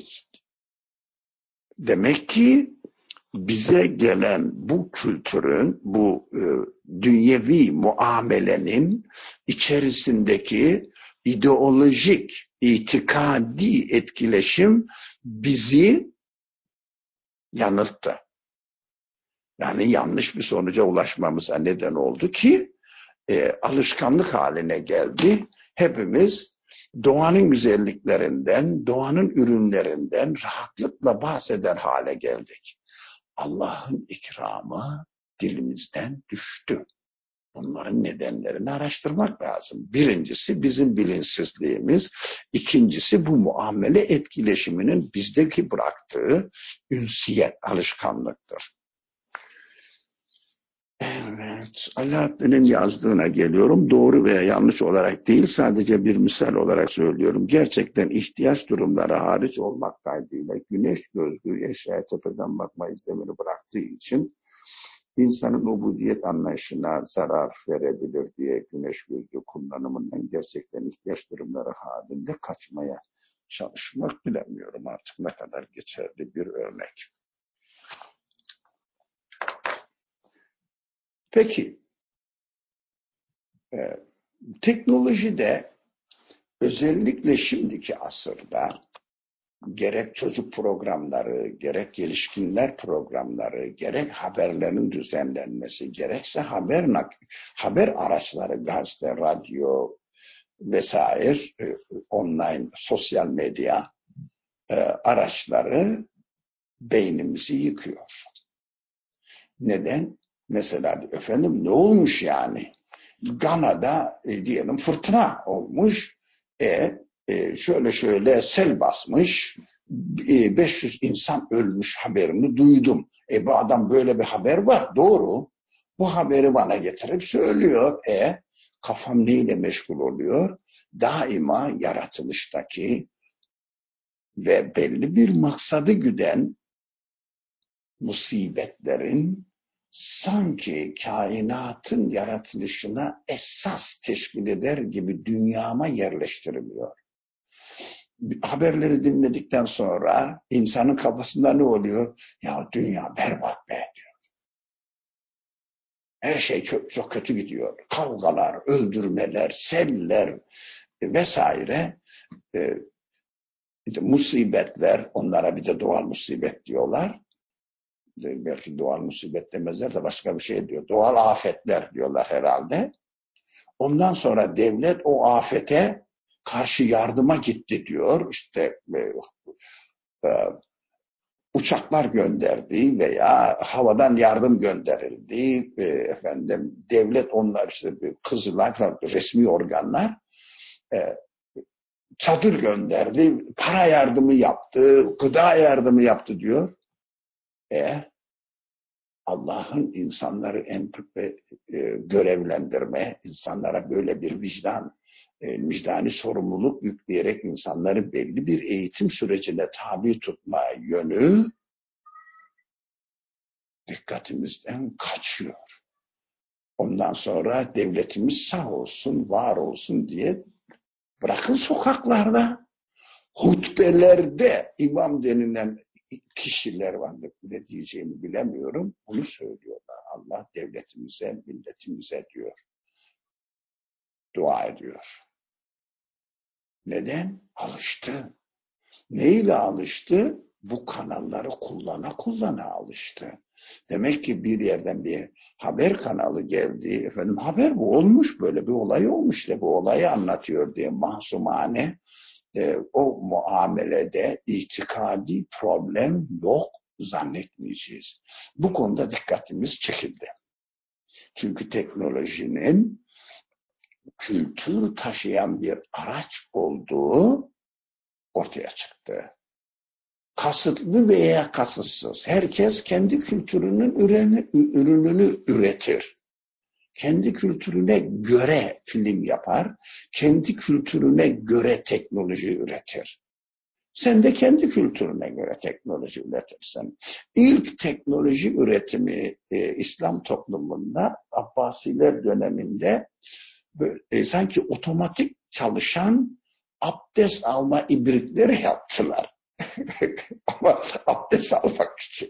demek ki bize gelen bu kültürün, bu e, dünyevi muamelenin içerisindeki ideolojik, itikadi etkileşim bizi yanılttı. Yani yanlış bir sonuca ulaşmamıza neden oldu ki e, alışkanlık haline geldi. Hepimiz doğanın güzelliklerinden, doğanın ürünlerinden rahatlıkla bahseder hale geldik. Allah'ın ikramı dilimizden düştü. Bunların nedenlerini araştırmak lazım. Birincisi bizim bilinçsizliğimiz, ikincisi bu muamele etkileşiminin bizdeki bıraktığı ünsiyet, alışkanlıktır. Evet, Alaaddin'in yazdığına geliyorum. Doğru veya yanlış olarak değil, sadece bir misal olarak söylüyorum. Gerçekten ihtiyaç durumları hariç olmak kaydıyla güneş gözlüğü eşyaya tepeden bakma izlemini bıraktığı için insanın ubudiyet anlayışına zarar verebilir diye güneş gözlüğü kullanımından gerçekten ihtiyaç durumları halinde kaçmaya çalışmak, bilemiyorum artık ne kadar geçerli bir örnek. Peki, e, teknolojide özellikle şimdiki asırda gerek çocuk programları, gerek gelişkinler programları, gerek haberlerin düzenlenmesi, gerekse haber haber araçları, gazete, radyo vesaire, e, online, sosyal medya e, araçları beynimizi yıkıyor. Neden? Mesela efendim ne olmuş yani? Gana'da e, diyelim fırtına olmuş. E, e, şöyle şöyle sel basmış. E, beş yüz insan ölmüş haberini duydum. E bu adam böyle bir haber var. Doğru. Bu haberi bana getirip söylüyor. E kafam neyle meşgul oluyor? Daima yaratılıştaki ve belli bir maksadı güden musibetlerin sanki kainatın yaratılışına esas teşkil eder gibi dünyama yerleştiriliyor. Haberleri dinledikten sonra insanın kafasında ne oluyor? Ya dünya berbat be diyor. Her şey çok, çok kötü gidiyor. Kavgalar, öldürmeler, seller vesaire e, musibetler, onlara bir de doğal musibet diyorlar. Belki doğal musibet demezler de başka bir şey diyor. Doğal afetler diyorlar herhalde. Ondan sonra devlet o afete karşı yardıma gitti diyor. İşte e, e, uçaklar gönderdi veya havadan yardım gönderildi. E, efendim devlet onlar işte Kızılay resmi organlar e, çadır gönderdi, para yardımı yaptı, gıda yardımı yaptı diyor. E Allah'ın insanları em, e, e, görevlendirme, insanlara böyle bir vicdan, e, vicdani sorumluluk yükleyerek insanları belli bir eğitim sürecine tabi tutma yönü dikkatimizden kaçıyor. Ondan sonra devletimiz sağ olsun, var olsun diye bırakın sokaklarda, hutbelerde imam denilen kişiler var, ne diyeceğimi bilemiyorum. Bunu söylüyorlar. Allah devletimize, milletimize diyor. Dua ediyor. Neden? Alıştı. Neyle alıştı? Bu kanalları kullana kullana alıştı. Demek ki bir yerden bir haber kanalı geldi. Efendim haber bu olmuş, böyle bir olay olmuş de bu olayı anlatıyor diye masumane e, o muamelede itikadi problem yok zannetmeyeceğiz. Bu konuda dikkatimiz çekildi. Çünkü teknolojinin kültür taşıyan bir araç olduğu ortaya çıktı. Kasıtlı veya kasıtsız. Herkes kendi kültürünün ürünü, ürününü üretir. Kendi kültürüne göre film yapar. Kendi kültürüne göre teknoloji üretir. Sen de kendi kültürüne göre teknoloji üretirsin. İlk teknoloji üretimi e, İslam toplumunda Abbasiler döneminde böyle, e, sanki otomatik çalışan abdest alma ibrikleri yaptılar. Ama abdest almak için.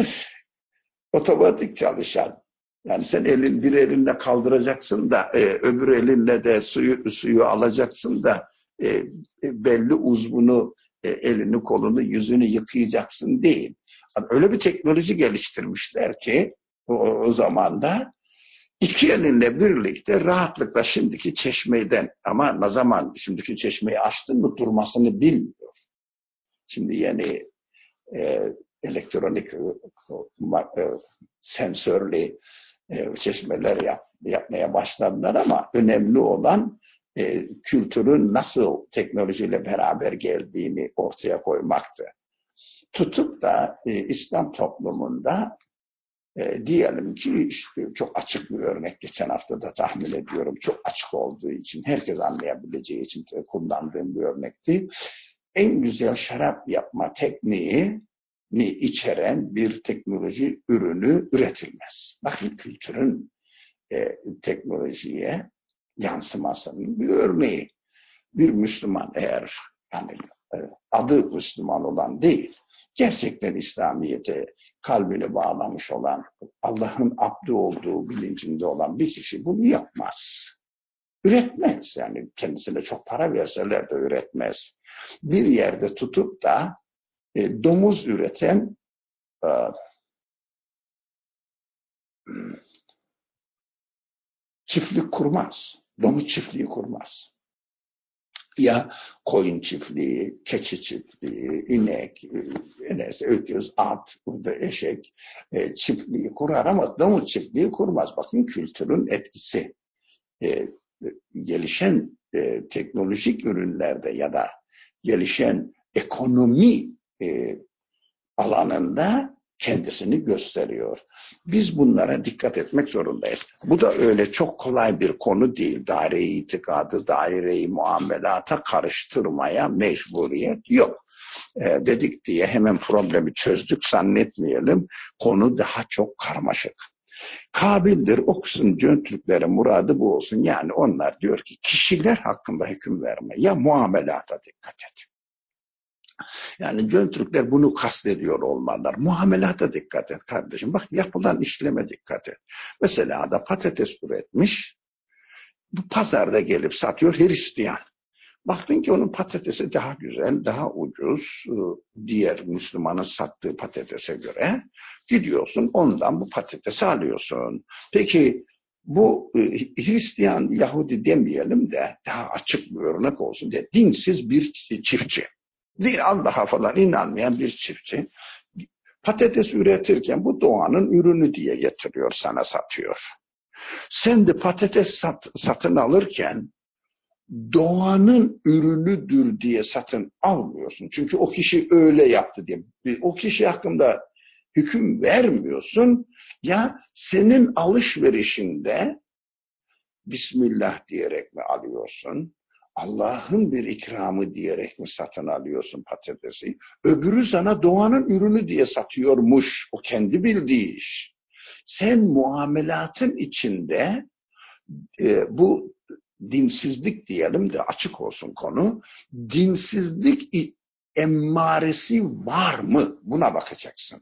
Otomatik çalışan. Yani sen elin bir elinle kaldıracaksın da e, öbür elinle de suyu suyu alacaksın da e, e, belli uzvunu e, elini kolunu yüzünü yıkayacaksın değil. Yani öyle bir teknoloji geliştirmişler ki o, o zamanda iki elinle birlikte rahatlıkla şimdiki çeşmeden, ama ne zaman şimdiki çeşmeyi açtın mı durmasını bilmiyor. Şimdi yeni e, elektronik e, e, sensörlü e, çeşmeler yap, yapmaya başladılar ama önemli olan e, kültürün nasıl teknolojiyle beraber geldiğini ortaya koymaktı. Tutup da e, İslam toplumunda e, diyelim ki işte çok açık bir örnek, geçen hafta da tahmin ediyorum çok açık olduğu için, herkes anlayabileceği için kullandığım bir örnekti. En güzel şarap yapma tekniği ni içeren bir teknoloji ürünü üretilmez. Bakın kültürün e, teknolojiye yansımasının bir örneği. Bir Müslüman eğer yani e, adı Müslüman olan değil, gerçekten İslamiyet'e kalbini bağlamış olan, Allah'ın abdi olduğu bilincinde olan bir kişi bunu yapmaz. Üretmez. Yani kendisine çok para verseler de üretmez. Bir yerde tutup da e, domuz üreten e, çiftlik kurmaz. Domuz çiftliği kurmaz. Ya koyun çiftliği, keçi çiftliği, inek, neyse öküz, at, burada eşek e, çiftliği kurar ama domuz çiftliği kurmaz. Bakın kültürün etkisi. E, gelişen e, teknolojik ürünlerde ya da gelişen ekonomi e, alanında kendisini gösteriyor. Biz bunlara dikkat etmek zorundayız. Bu da öyle çok kolay bir konu değil. Daire-i itikadı, daire-i muamelata karıştırmaya mecburiyet yok. E, dedik diye hemen problemi çözdük zannetmeyelim. Konu daha çok karmaşık. Kabildir okusun Türklerin muradı bu olsun. Yani onlar diyor ki kişiler hakkında hüküm verme. Ya muamelata dikkat et. Yani Türkler bunu kastediyor olmalılar. Muamelata dikkat et kardeşim. Bak yapılan işleme dikkat et. Mesela da patates üretmiş. Bu pazarda gelip satıyor Hristiyan. Baktın ki onun patatesi daha güzel, daha ucuz diğer Müslümanın sattığı patatese göre. Gidiyorsun ondan bu patatesi alıyorsun. Peki bu Hristiyan, Yahudi demeyelim de daha açık bir örnek olsun diye dinsiz bir çiftçi. Değil Allah'a falan inanmayan bir çiftçi. Patates üretirken bu doğanın ürünü diye getiriyor sana satıyor. Sen de patates sat, satın alırken doğanın ürünüdür diye satın almıyorsun. Çünkü o kişi öyle yaptı diye. O kişi hakkında hüküm vermiyorsun. Ya senin alışverişinde Bismillah diyerek mi alıyorsun? Allah'ın bir ikramı diyerek mi satın alıyorsun patatesi? Öbürü sana doğanın ürünü diye satıyormuş. O kendi bildiği iş. Sen muamelatın içinde e, bu dinsizlik diyelim de açık olsun konu. Dinsizlik emmaresi var mı? Buna bakacaksın.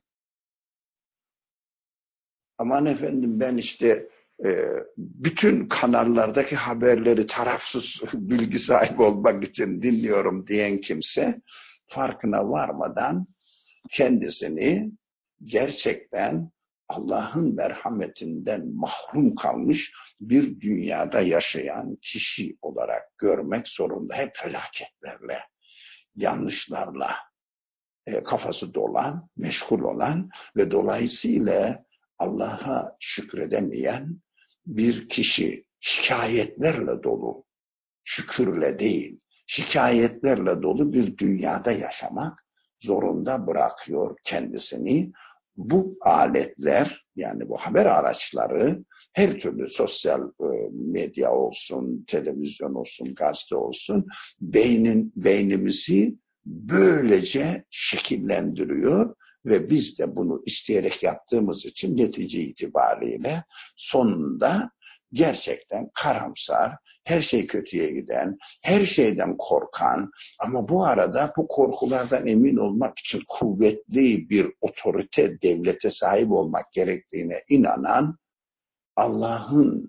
Aman efendim ben işte e, bütün kanallardaki haberleri tarafsız bilgi sahibi olmak için dinliyorum diyen kimse farkına varmadan kendisini gerçekten Allah'ın merhametinden mahrum kalmış bir dünyada yaşayan kişi olarak görmek zorunda. Hep felaketlerle, yanlışlarla e, kafası dolan, meşgul olan ve dolayısıyla Allah'a şükredemeyen bir kişi şikayetlerle dolu, şükürle değil, şikayetlerle dolu bir dünyada yaşamak zorunda bırakıyor kendisini. Bu aletler yani bu haber araçları her türlü sosyal medya olsun, televizyon olsun, gazete olsun beynin beynimizi böylece şekillendiriyor ve biz de bunu isteyerek yaptığımız için netice itibariyle sonunda gerçekten karamsar, her şey kötüye giden, her şeyden korkan ama bu arada bu korkulardan emin olmak için kuvvetli bir otorite, devlete sahip olmak gerektiğine inanan Allah'ın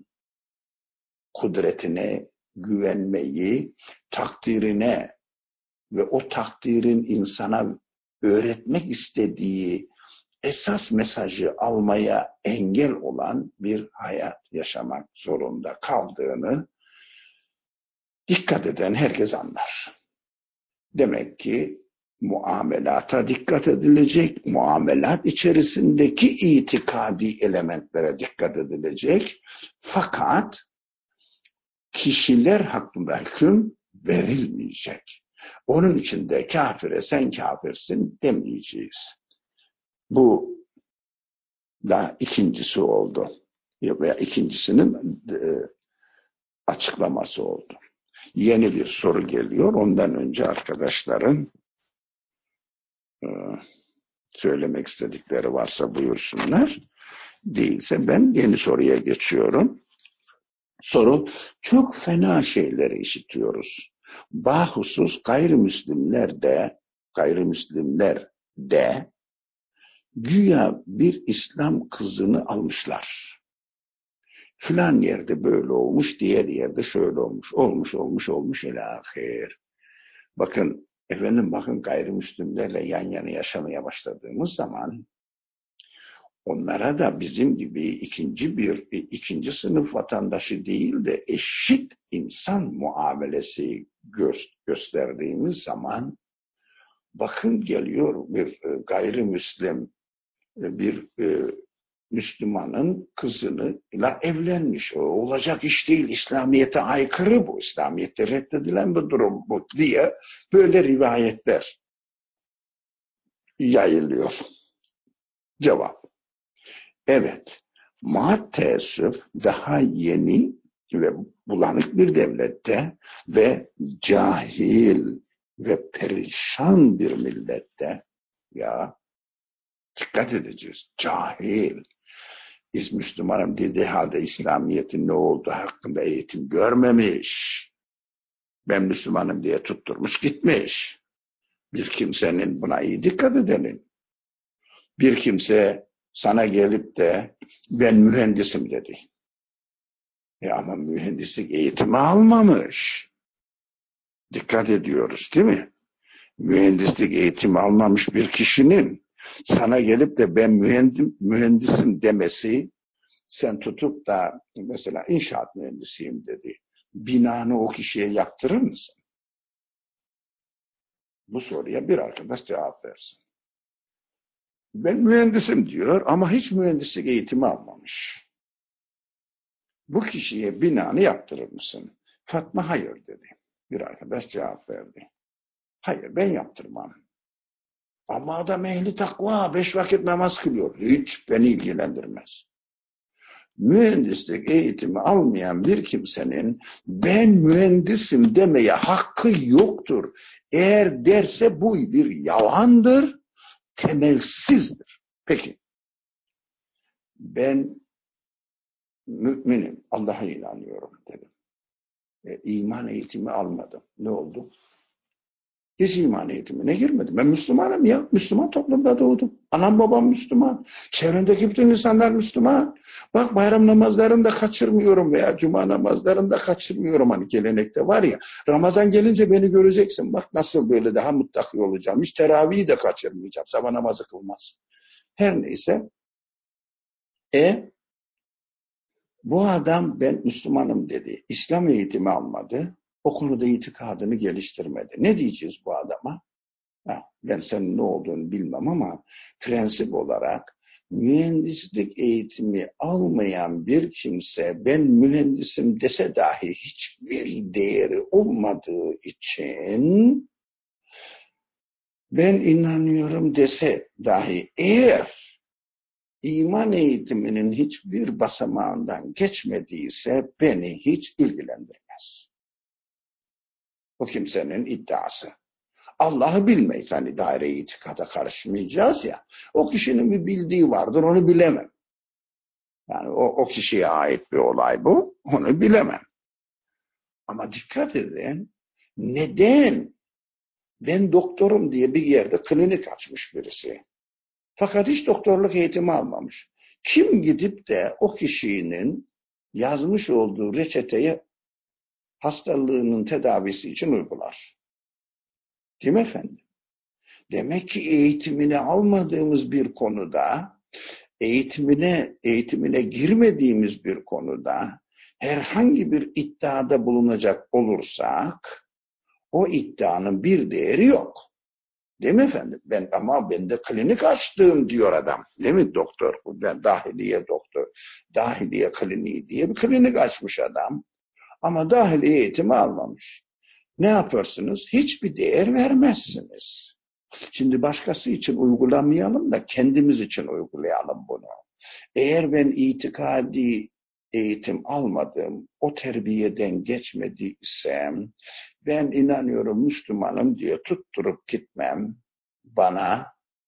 kudretine güvenmeyi, takdirine ve o takdirin insana öğretmek istediği esas mesajı almaya engel olan bir hayat yaşamak zorunda kaldığını dikkat eden herkes anlar. Demek ki muamelata dikkat edilecek, muamelat içerisindeki itikadi elementlere dikkat edilecek. Fakat kişiler hakkında hüküm verilmeyecek. Onun için de kafire sen kafirsin demeyeceğiz. Bu da ikincisi oldu. Veya ikincisinin e, açıklaması oldu. Yeni bir soru geliyor. Ondan önce arkadaşların e, söylemek istedikleri varsa buyursunlar. Değilse ben yeni soruya geçiyorum. Soru, çok fena şeyleri işitiyoruz. Bahusus gayrimüslimler de gayrimüslimler de güya bir İslam kızını almışlar. Filan yerde böyle olmuş, diğer yerde şöyle olmuş, olmuş, olmuş, olmuş, ilahir. Bakın, efendim bakın gayrimüslimlerle yan yana yaşamaya başladığımız zaman onlara da bizim gibi ikinci bir, ikinci sınıf vatandaşı değil de eşit insan muamelesi gö gösterdiğimiz zaman bakın geliyor bir gayrimüslim bir e, Müslümanın kızını ile evlenmiş. O olacak iş değil. İslamiyet'e aykırı bu. İslamiyet'te reddedilen bir durum bu diye böyle rivayetler yayılıyor. Cevap. Evet. Maalesef daha yeni ve bulanık bir devlette ve cahil ve perişan bir millette ya dikkat edeceğiz. Cahil. Biz Müslümanım dediği halde İslamiyet'in ne olduğu hakkında eğitim görmemiş. Ben Müslümanım diye tutturmuş gitmiş. Bir kimsenin buna iyi dikkat edelim. Bir kimse sana gelip de ben mühendisim dedi. E ama mühendislik eğitimi almamış. Dikkat ediyoruz değil mi? Mühendislik eğitimi almamış bir kişinin sana gelip de ben mühendim, mühendisim demesi, sen tutup da mesela inşaat mühendisiyim dedi. Binanı o kişiye yaptırır mısın? Bu soruya bir arkadaş cevap versin. Ben mühendisim diyor ama hiç mühendislik eğitimi almamış. Bu kişiye binanı yaptırır mısın? Fatma hayır dedi. Bir arkadaş cevap verdi. Hayır ben yaptırmam. Ama adam ehli takva, beş vakit namaz kılıyor. Hiç beni ilgilendirmez. Mühendislik eğitimi almayan bir kimsenin ben mühendisim demeye hakkı yoktur. Eğer derse bu bir yalandır, temelsizdir. Peki, ben müminim, Allah'a inanıyorum dedim. E, iman eğitimi almadım. Ne oldu? Hiç iman eğitimine girmedim. Ben Müslümanım ya. Müslüman toplumda doğdum. Anam babam Müslüman. Çevremdeki bütün insanlar Müslüman. Bak bayram namazlarını da kaçırmıyorum veya cuma namazlarını da kaçırmıyorum. Hani gelenekte var ya. Ramazan gelince beni göreceksin. Bak nasıl böyle daha muttaki olacağım. Hiç teravihi de kaçırmayacağım. Sabah namazı kılmaz. Her neyse. E bu adam ben Müslümanım dedi. İslam eğitimi almadı. O konuda itikadını geliştirmedi. Ne diyeceğiz bu adama? Ha, ben senin ne olduğunu bilmem ama prensip olarak mühendislik eğitimi almayan bir kimse ben mühendisim dese dahi hiçbir değeri olmadığı için ben inanıyorum dese dahi eğer iman eğitiminin hiçbir basamağından geçmediyse beni hiç ilgilendirmez. O kimsenin iddiası. Allah'ı bilmeyiz. Hani daire-i itikada karışmayacağız ya. O kişinin bir bildiği vardır, onu bilemem. Yani o, o kişiye ait bir olay bu, onu bilemem. Ama dikkat edin, neden? Ben doktorum diye bir yerde klinik açmış birisi. Fakat hiç doktorluk eğitimi almamış. Kim gidip de o kişinin yazmış olduğu reçeteyi hastalığının tedavisi için uygular? Değil mi efendim? Demek ki eğitimini almadığımız bir konuda, eğitimine eğitimine girmediğimiz bir konuda herhangi bir iddiada bulunacak olursak o iddianın bir değeri yok. Değil mi efendim? Ben ama ben de klinik açtım diyor adam. Değil mi doktor? Ben dahiliye doktor. Dahiliye kliniği diye bir klinik açmış adam. Ama dahiliye eğitimi almamış. Ne yaparsınız? Hiçbir değer vermezsiniz. Şimdi başkası için uygulamayalım da kendimiz için uygulayalım bunu. Eğer ben itikadi eğitim almadım, o terbiyeden geçmediysem, ben inanıyorum Müslümanım diye tutturup gitmem bana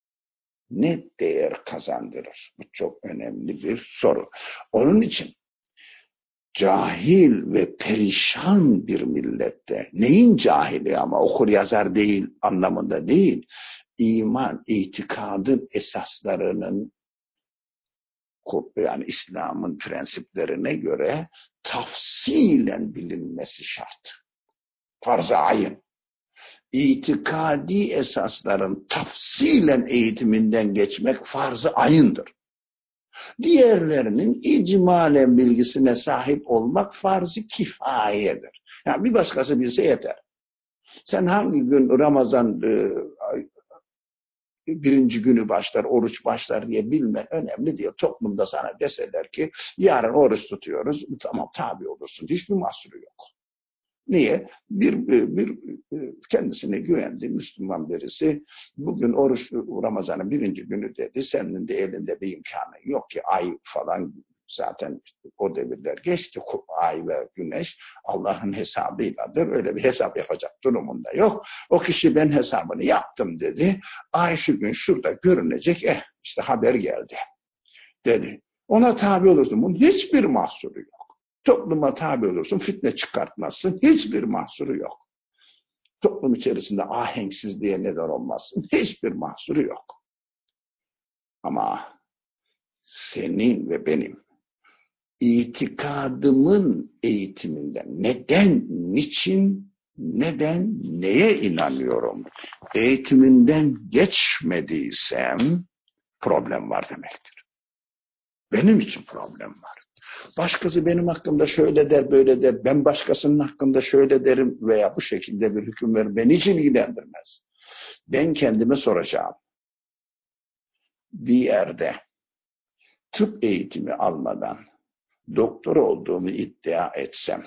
ne değer kazandırır? Bu çok önemli bir soru. Onun için cahil ve perişan bir millette, neyin cahili ama okur yazar değil anlamında değil, iman, itikadın esaslarının yani İslam'ın prensiplerine göre tafsilen bilinmesi şart. Farz-ı ayın. İtikadi esasların tafsilen eğitiminden geçmek farz-ı ayındır. Diğerlerinin icmalen bilgisine sahip olmak farz-ı kifayedir. Yani bir başkası bilse yeter. Sen hangi gün Ramazan e, birinci günü başlar, oruç başlar diye bilmen önemli değil. Toplumda sana deseler ki yarın oruç tutuyoruz, tamam tabi olursun. Hiçbir mahsuru yok. Niye? Bir, bir kendisine güvendi Müslüman birisi bugün oruç Ramazan'ın birinci günü dedi. Senin de elinde bir imkanı yok ki ay falan zaten o devirler geçti. Ay ve güneş Allah'ın hesabıyladır. Öyle bir hesap yapacak durumunda yok. O kişi ben hesabını yaptım dedi. Ay şu gün şurada görünecek. Eh işte haber geldi dedi. Ona tabi olursun. Bunun hiçbir mahsuru yok. Topluma tabi olursun, fitne çıkartmazsın. Hiçbir mahsuru yok. Toplum içerisinde ahenksizliğe neden olmazsın. Hiçbir mahsuru yok. Ama senin ve benim itikadımın eğitiminden neden, niçin, neden, neye inanıyorum? Eğitiminden geçmediysem problem var demektir. Benim için problem var. Başkası benim hakkımda şöyle der, böyle der. Ben başkasının hakkında şöyle derim veya bu şekilde bir hüküm verir. Beni hiç ilgilendirmez. Ben kendime soracağım. Bir yerde tıp eğitimi almadan doktor olduğumu iddia etsem,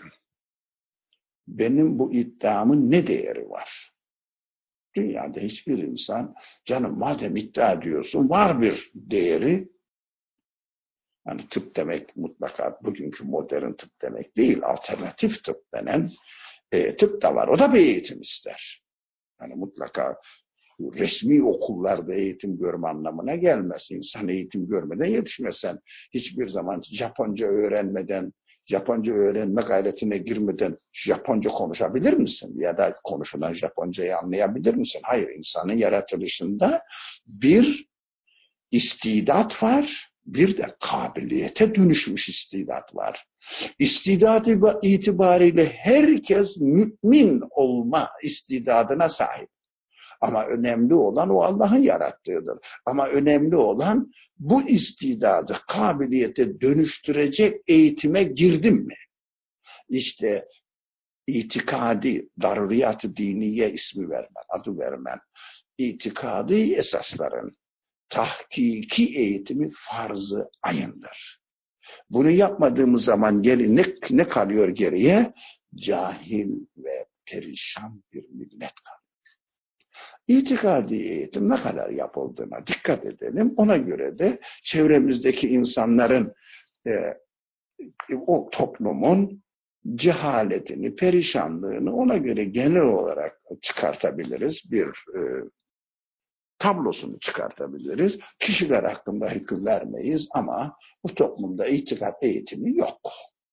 benim bu iddiamın ne değeri var? Dünyada hiçbir insan, canım madem iddia ediyorsun, var bir değeri. Yani tıp demek mutlaka bugünkü modern tıp demek değil, alternatif tıp denen e, tıp da var. O da bir eğitim ister. Yani mutlaka resmi okullarda eğitim görme anlamına gelmez. İnsan eğitim görmeden yetişmezsen hiçbir zaman Japonca öğrenmeden, Japonca öğrenme gayretine girmeden Japonca konuşabilir misin? Ya da konuşulan Japoncayı anlayabilir misin? Hayır, insanın yaratılışında bir istidat var. Bir de kabiliyete dönüşmüş istidat var. İstidat itibariyle herkes mümin olma istidadına sahip. Ama önemli olan o Allah'ın yarattığıdır. Ama önemli olan bu istidadı kabiliyete dönüştürecek eğitime girdim mi? İşte itikadi, daruriyat-ı diniye ismi vermen, adı vermen, itikadi esasların tahkiki eğitimi farz-ı ayındır. Bunu yapmadığımız zaman geri, ne, ne kalıyor geriye? Cahil ve perişan bir millet kalıyor. İtikadi eğitim ne kadar yapıldığına dikkat edelim. Ona göre de çevremizdeki insanların e, o toplumun cehaletini, perişanlığını ona göre genel olarak çıkartabiliriz. Bir e, tablosunu çıkartabiliriz. Kişiler hakkında hüküm vermeyiz ama bu toplumda itikat eğitimi yok.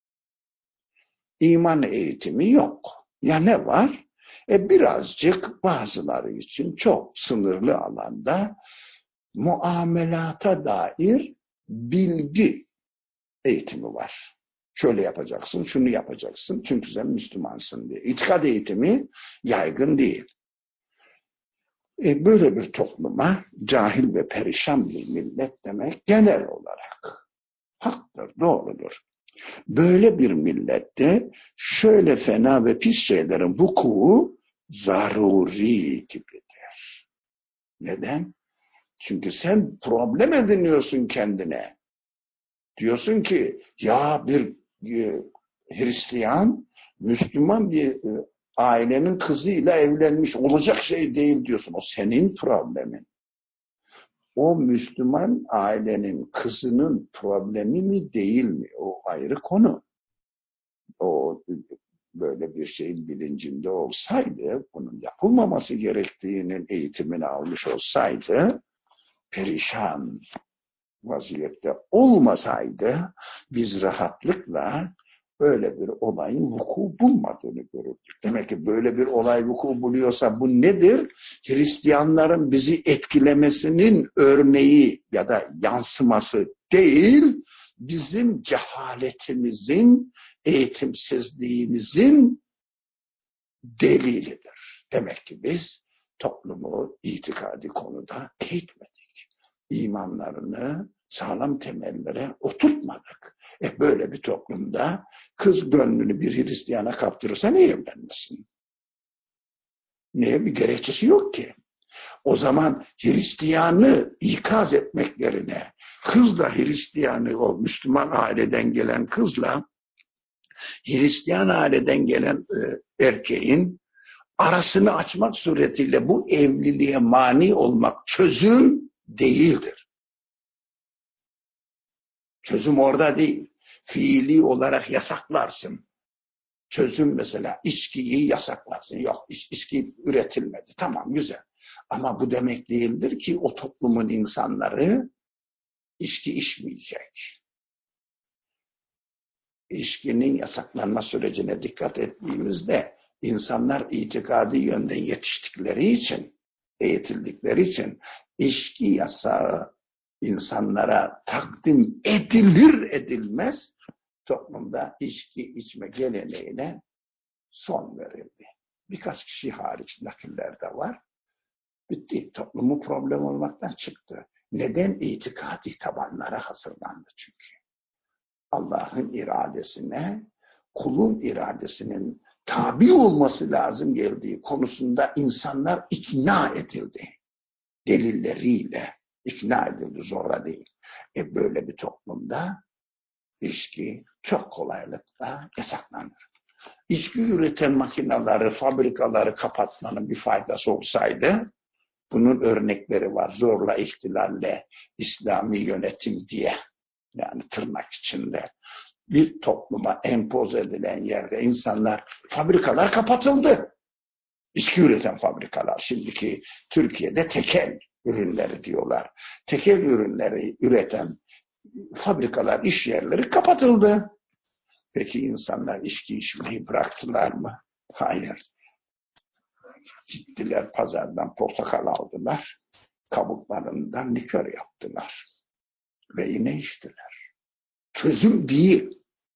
İman eğitimi yok. Ya ne var? E birazcık bazıları için çok sınırlı alanda muamelata dair bilgi eğitimi var. Şöyle yapacaksın, şunu yapacaksın çünkü sen Müslümansın diye. İtikad eğitimi yaygın değil. E böyle bir topluma cahil ve perişan bir millet demek genel olarak haktır, doğrudur. Böyle bir millette şöyle fena ve pis şeylerin vuku zaruri gibidir. Neden? Çünkü sen problem ediniyorsun kendine. Diyorsun ki ya bir e, Hristiyan, Müslüman bir e, ailenin kızıyla evlenmiş, olacak şey değil diyorsun. O senin problemin. O Müslüman ailenin kızının problemi mi değil mi? O ayrı konu. O böyle bir şeyin bilincinde olsaydı, bunun yapılmaması gerektiğinin eğitimini almış olsaydı, perişan vaziyette olmasaydı, biz rahatlıkla öyle bir olayın vuku bulmadığını görürdük. Demek ki böyle bir olay vuku buluyorsa bu nedir? Hristiyanların bizi etkilemesinin örneği ya da yansıması değil, bizim cehaletimizin, eğitimsizliğimizin delilidir. Demek ki biz toplumu itikadi konuda eğitmedik. İmanlarını sağlam temellere oturtmadık. E böyle bir toplumda kız gönlünü bir Hristiyana kaptırırsa niye evlenmesin? Niye? Bir gerekçesi yok ki. O zaman Hristiyanı ikaz etmek yerine kızla Hristiyanı, o Müslüman aileden gelen kızla Hristiyan aileden gelen e, erkeğin arasını açmak suretiyle bu evliliğe mani olmak çözüm değildir. Çözüm orada değil. Fiili olarak yasaklarsın. Çözüm mesela içkiyi yasaklarsın. Yok, içki üretilmedi. Tamam, güzel. Ama bu demek değildir ki o toplumun insanları içki içmeyecek. İçkinin yasaklanma sürecine dikkat ettiğimizde insanlar itikadi yönden yetiştikleri için, eğitildikleri için içki yasağı insanlara takdim edilir edilmez toplumda içki içme geleneğine son verildi. Birkaç kişi hariç nakiller de var. Bitti. Toplumu problem olmaktan çıktı. Neden? İtikadi tabanlara hazırlandı çünkü. Allah'ın iradesine, kulun iradesinin tabi olması lazım geldiği konusunda insanlar ikna edildi. Delilleriyle ikna edildi, zorla değil. E böyle bir toplumda içki çok kolaylıkla yasaklanır. İçki üreten makineleri, fabrikaları kapatmanın bir faydası olsaydı, bunun örnekleri var. Zorla, ihtilalle, İslami yönetim diye, yani tırnak içinde bir topluma empoze edilen yerde insanlar, fabrikalar kapatıldı. İçki üreten fabrikalar. Şimdiki Türkiye'de tekel ürünleri diyorlar. Tekel ürünleri üreten fabrikalar, iş yerleri kapatıldı. Peki insanlar içki içmeyi bıraktılar mı? Hayır. Gittiler pazardan portakal aldılar. Kabuklarından likör yaptılar. Ve yine içtiler. Çözüm değil.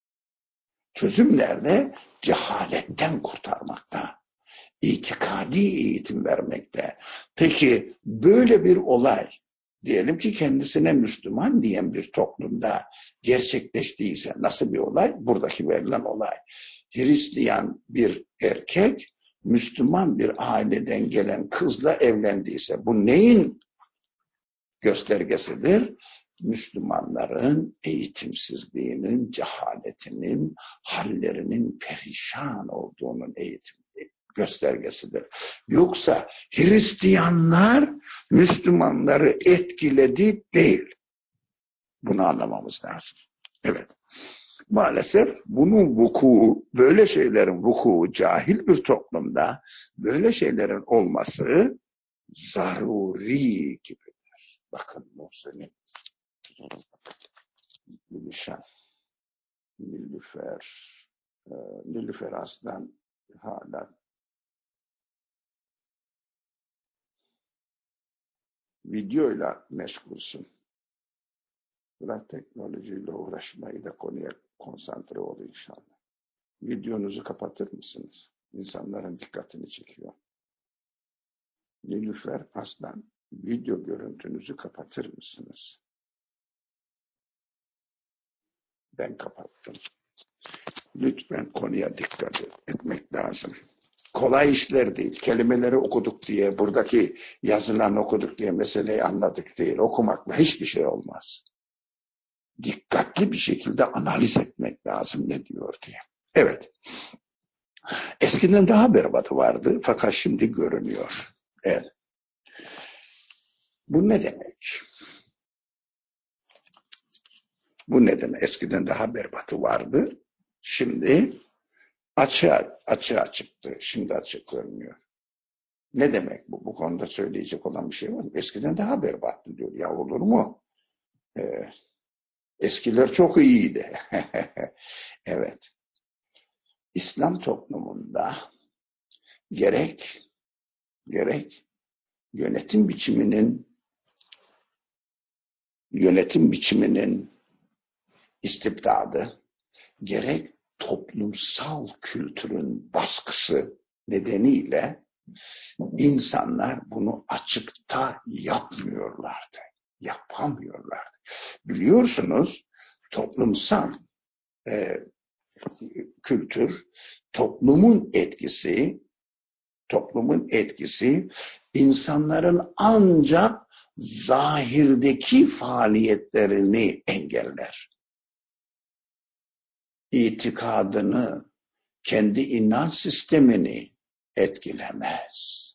Çözüm nerede? Cehaletten kurtarmakta. İtikadi eğitim vermekte. Peki böyle bir olay, diyelim ki kendisine Müslüman diyen bir toplumda gerçekleştiyse nasıl bir olay? Buradaki verilen olay. Hristiyan bir erkek Müslüman bir aileden gelen kızla evlendiyse bu neyin göstergesidir? Müslümanların eğitimsizliğinin, cehaletinin, hallerinin perişan olduğunun eğitim göstergesidir. Yoksa Hristiyanlar Müslümanları etkiledi değil. Bunu anlamamız lazım. Evet. Maalesef bunun vuku, böyle şeylerin vuku cahil bir toplumda böyle şeylerin olması zaruri gibidir. Bakın Muhsin'in Nilüşen, Nilüfer, e, Nilüfer Aslan hala videoyla meşgulsün. Bırak teknolojiyle uğraşmayı da konuya konsantre ol inşallah. Videonuzu kapatır mısınız? İnsanların dikkatini çekiyor. Nilüfer Aslan, video görüntünüzü kapatır mısınız? Ben kapattım. Lütfen konuya dikkat etmek lazım. Kolay işler değil. Kelimeleri okuduk diye, buradaki yazılan okuduk diye meseleyi anladık değil. Okumakla hiçbir şey olmaz. Dikkatli bir şekilde analiz etmek lazım ne diyor diye. Evet. Eskiden daha berbatı vardı fakat şimdi görünüyor. Evet. Bu ne demek? Bu ne demek? Eskiden daha berbatı vardı. Şimdi açığa, açığa çıktı. Şimdi açık görünüyor. Ne demek bu? Bu konuda söyleyecek olan bir şey var mı? Eskiden daha berbattı diyor. Ya olur mu? Ee, eskiler çok iyiydi. Evet. İslam toplumunda gerek gerek yönetim biçiminin yönetim biçiminin istibdadı, gerek toplumsal kültürün baskısı nedeniyle insanlar bunu açıkta yapmıyorlardı. Yapamıyorlar. Biliyorsunuz toplumsal e, kültür, toplumun etkisi, toplumun etkisi insanların ancak zahirdeki faaliyetlerini engeller. İtikadını, kendi inanç sistemini etkilemez.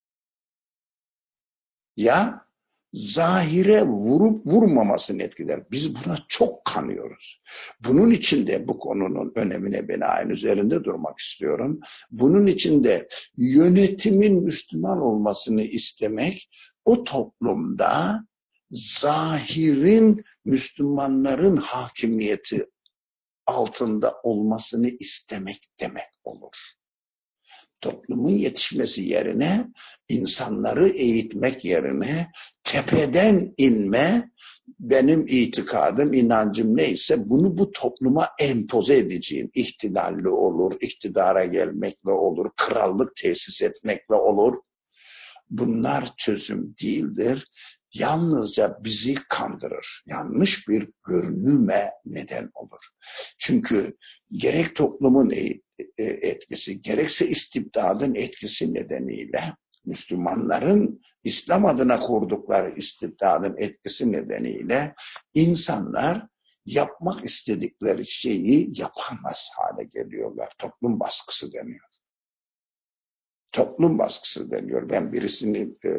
Ya zahire vurup vurmamasını etkiler. Biz buna çok kanıyoruz. Bunun için de bu konunun önemine binaen üzerinde durmak istiyorum. Bunun için de yönetimin Müslüman olmasını istemek, o toplumda zahirin Müslümanların hakimiyeti altında olmasını istemek demek olur. Toplumun yetişmesi yerine, insanları eğitmek yerine tepeden inme, benim itikadım, inancım neyse bunu bu topluma empoze edeceğim. İhtilalli olur, iktidara gelmekle olur, krallık tesis etmekle olur. Bunlar çözüm değildir. Yalnızca bizi kandırır. Yanlış bir görünüme neden olur. Çünkü gerek toplumun etkisi, gerekse istibdadın etkisi nedeniyle, Müslümanların İslam adına kurdukları istibdadın etkisi nedeniyle insanlar yapmak istedikleri şeyi yapamaz hale geliyorlar. Toplum baskısı deniyor. Toplum baskısı deniyor. Ben birisini e,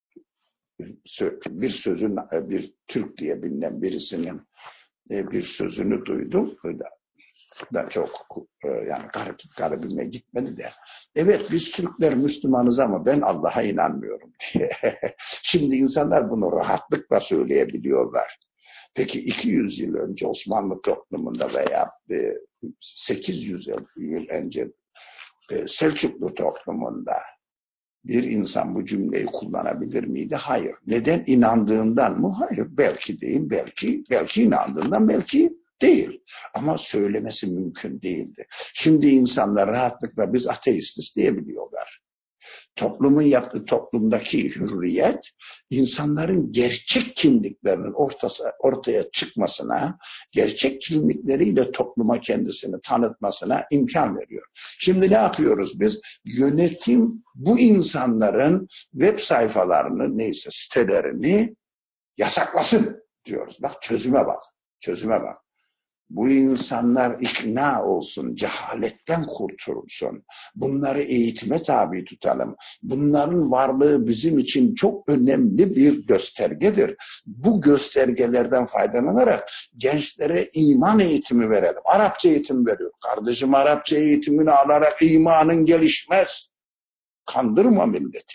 bir sözün, bir Türk diye bilinen birisinin bir sözünü duydum. Da çok yani garip, garibime gitmedi de. Evet biz Türkler Müslümanız ama ben Allah'a inanmıyorum diye. Şimdi insanlar bunu rahatlıkla söyleyebiliyorlar. Peki iki yüz yıl önce Osmanlı toplumunda veya sekiz yüz yıl önce Selçuklu toplumunda bir insan bu cümleyi kullanabilir miydi? Hayır. Neden? İnandığından mı? Hayır. Belki değil, belki, belki inandığından, belki değil. Ama söylemesi mümkün değildi. Şimdi insanlar rahatlıkla biz ateistiz diyebiliyorlar. Toplumun yaptığı toplumdaki hürriyet, insanların gerçek kimliklerinin ortası, ortaya çıkmasına, gerçek kimlikleriyle topluma kendisini tanıtmasına imkan veriyor. Şimdi ne yapıyoruz biz? Yönetim bu insanların web sayfalarını, neyse sitelerini yasaklasın diyoruz. Bak çözüme bak, çözüme bak. Bu insanlar ikna olsun, cehaletten kurtulsun. Bunları eğitime tabi tutalım. Bunların varlığı bizim için çok önemli bir göstergedir. Bu göstergelerden faydalanarak gençlere iman eğitimi verelim. Arapça eğitim veriyor. Kardeşim Arapça eğitimini alarak imanın gelişmez. Kandırma milleti.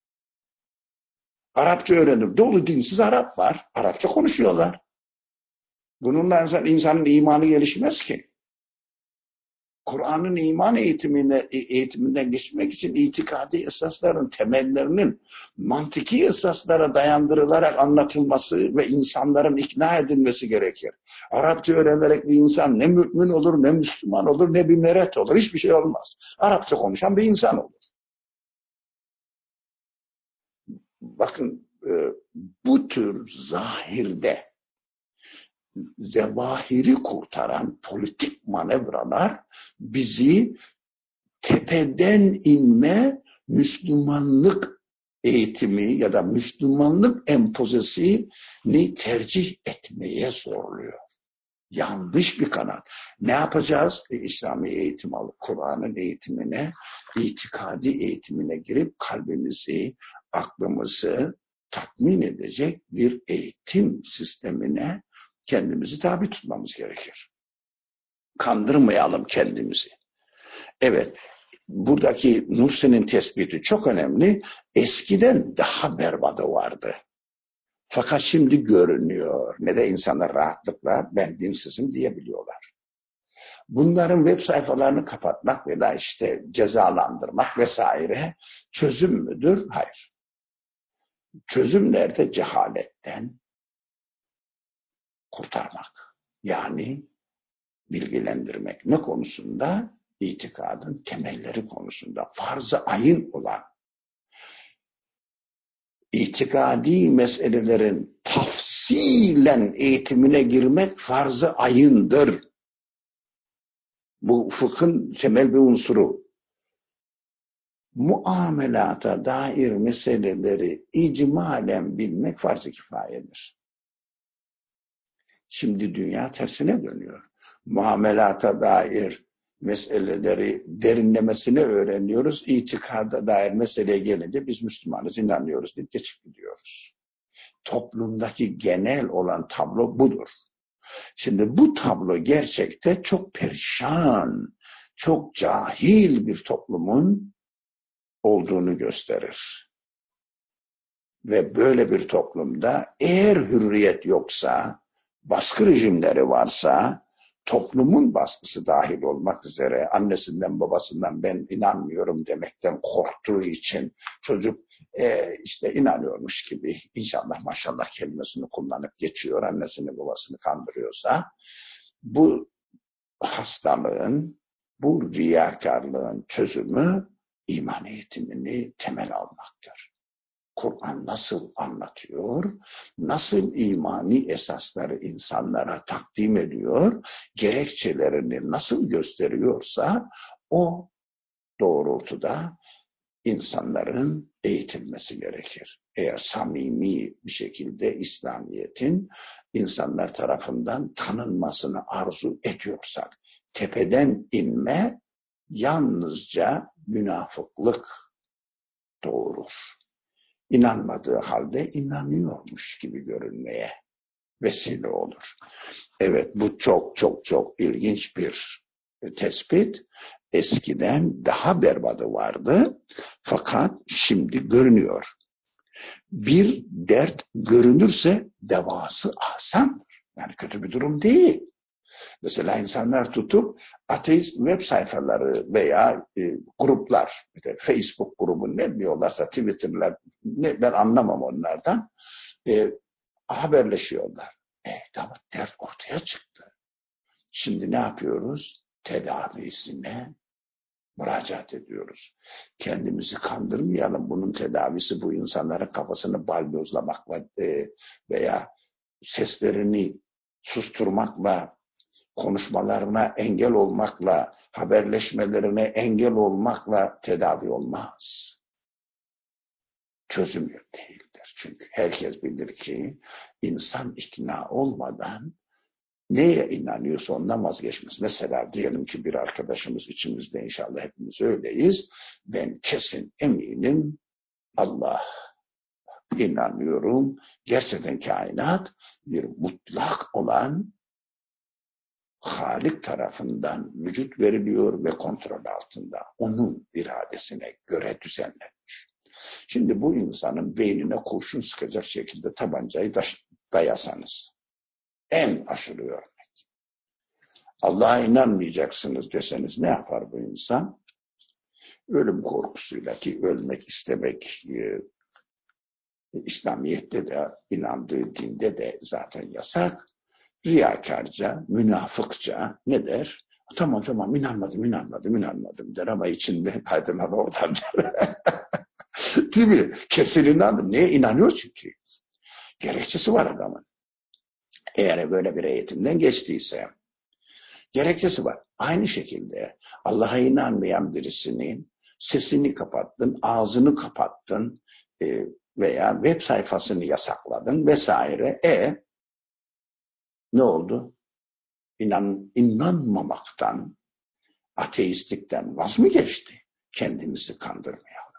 Arapça öğrenir. Dolu dinsiz Arap var. Arapça konuşuyorlar. Bununla insan, insanın imanı gelişmez ki. Kur'an'ın iman eğitimine, eğitiminden geçmek için itikadi esasların temellerinin mantiki esaslara dayandırılarak anlatılması ve insanların ikna edilmesi gerekir. Arapça öğrenerek bir insan ne mümin olur, ne Müslüman olur, ne bir meret olur. Hiçbir şey olmaz. Arapça konuşan bir insan olur. Bakın bu tür zahirde zevahiri kurtaran politik manevralar bizi tepeden inme Müslümanlık eğitimi ya da Müslümanlık empozesini tercih etmeye zorluyor. Yanlış bir kanat. Ne yapacağız? E, İslami eğitim alıp Kur'an'ın eğitimine, itikadi eğitimine girip kalbimizi, aklımızı tatmin edecek bir eğitim sistemine kendimizi tabi tutmamız gerekir. Kandırmayalım kendimizi. Evet, buradaki Nursi'nin tespiti çok önemli. Eskiden daha berbadı vardı. Fakat şimdi görünüyor. Ne de insanlar rahatlıkla ben dinsizim diyebiliyorlar. Bunların web sayfalarını kapatmak veya işte cezalandırmak vesaire çözüm müdür? Hayır. Çözüm nerede? Cehaletten kurtarmak. Yani bilgilendirmek. Ne konusunda? İtikadın temelleri konusunda. Farz-ı ayın olan itikadi meselelerin tafsilen eğitimine girmek farz-ı ayındır. Bu fıkhın temel bir unsuru. Muamelata dair meseleleri icmalen bilmek farz-ı kifayedir. Şimdi dünya tersine dönüyor. Muamelata dair meseleleri derinlemesine öğreniyoruz. İtikada dair meseleye gelince biz Müslümanız, inanıyoruz deyip geçip gidiyoruz. Toplumdaki genel olan tablo budur. Şimdi bu tablo gerçekte çok perişan, çok cahil bir toplumun olduğunu gösterir. Ve böyle bir toplumda eğer hürriyet yoksa, baskı rejimleri varsa, toplumun baskısı dahil olmak üzere annesinden babasından ben inanmıyorum demekten korktuğu için çocuk e, işte inanıyormuş gibi inşallah maşallah kelimesini kullanıp geçiyor, annesini babasını kandırıyorsa, bu hastalığın, bu riyakarlığın çözümü iman eğitimini temel almaktır. Kur'an nasıl anlatıyor, nasıl imani esasları insanlara takdim ediyor, gerekçelerini nasıl gösteriyorsa o doğrultuda insanların eğitilmesi gerekir. Eğer samimi bir şekilde İslamiyet'in insanlar tarafından tanınmasını arzu ediyorsak, tepeden inme yalnızca münafıklık doğurur. İnanmadığı halde inanıyormuş gibi görünmeye vesile olur. Evet, bu çok çok çok ilginç bir tespit. Eskiden daha berbatı vardı fakat şimdi görünüyor. Bir dert görünürse devası asandır. Yani kötü bir durum değil. Mesela insanlar tutup ateist web sayfaları veya e, gruplar, işte Facebook grubu ne diyorlarsa, Twitter'lar, ne, ben anlamam onlardan, e, haberleşiyorlar. E, tamam, dert ortaya çıktı. Şimdi ne yapıyoruz? Tedavisine müracaat ediyoruz. Kendimizi kandırmayalım. Bunun tedavisi bu insanların kafasını balyozlamakla e, veya seslerini susturmakla, konuşmalarına engel olmakla, haberleşmelerine engel olmakla tedavi olmaz. Çözüm değildir. Çünkü herkes bilir ki insan ikna olmadan neye inanıyorsa ondan vazgeçmez. Mesela diyelim ki bir arkadaşımız, içimizde inşallah hepimiz öyleyiz. Ben kesin eminim Allah inanıyorum. Gerçekten kainat bir mutlak olan Halik tarafından vücut veriliyor ve kontrol altında. Onun iradesine göre düzenlenmiş. Şimdi bu insanın beynine kurşun sıkacak şekilde tabancayı dayasanız, en aşırı örnek. Allah'a inanmayacaksınız deseniz ne yapar bu insan? Ölüm korkusuyla, ki ölmek istemek e, İslamiyet'te de, inandığı dinde de zaten yasak. Riyakarca, münafıkça ne der? Tamam tamam inanmadım, inanmadım, inanmadım der ama içinde hadi lan oradan der. Değil mi? Kesin inandım. Neye inanıyor çünkü? Gerekçesi var adamın. Eğer böyle bir eğitimden geçtiyse, gerekçesi var. Aynı şekilde Allah'a inanmayan birisinin sesini kapattın, ağzını kapattın e, veya web sayfasını yasakladın vesaire. E ne oldu? İnan, inanmamaktan, ateistlikten vaz mı geçti? Kendimizi kandırmayalım.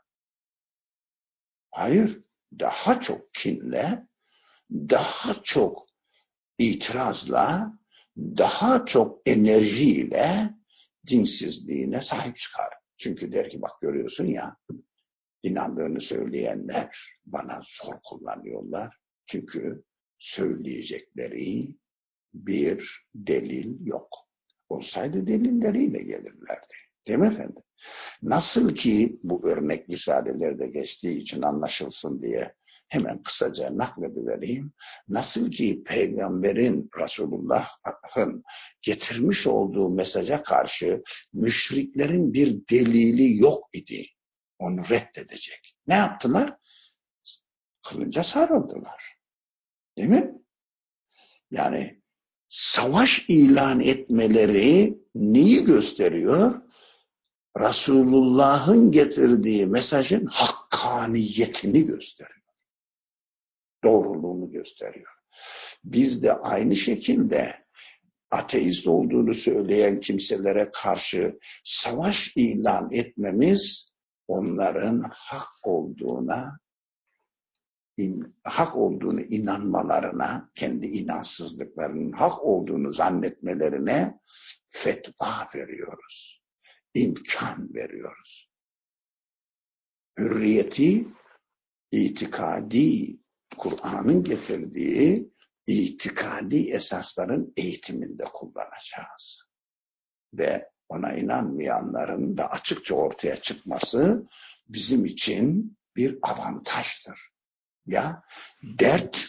Hayır, daha çok kinle, daha çok itirazla, daha çok enerjiyle dinsizliğine sahip çıkar. Çünkü der ki bak görüyorsun ya, inandığını söyleyenler bana zor kullanıyorlar. Çünkü söyleyecekleri bir delil yok. Olsaydı delilleriyle gelirlerdi. Değil mi efendim? Nasıl ki bu örnek risalelerde geçtiği için anlaşılsın diye hemen kısaca nakledivereyim. Nasıl ki Peygamberin, Resulullah'ın getirmiş olduğu mesaja karşı müşriklerin bir delili yok idi. Onu reddedecek. Ne yaptılar? kılınca sarıldılar. Değil mi? Yani savaş ilan etmeleri neyi gösteriyor? Resulullah'ın getirdiği mesajın hakkaniyetini gösteriyor. Doğruluğunu gösteriyor. Biz de aynı şekilde ateist olduğunu söyleyen kimselere karşı savaş ilan etmemiz onların hak olduğuna in, hak olduğunu inanmalarına, kendi inansızlıklarının hak olduğunu zannetmelerine fetva veriyoruz. İmkan veriyoruz. Hürriyeti itikadi, Kur'an'ın getirdiği itikadi esasların eğitiminde kullanacağız. Ve ona inanmayanların da açıkça ortaya çıkması bizim için bir avantajdır. Ya dert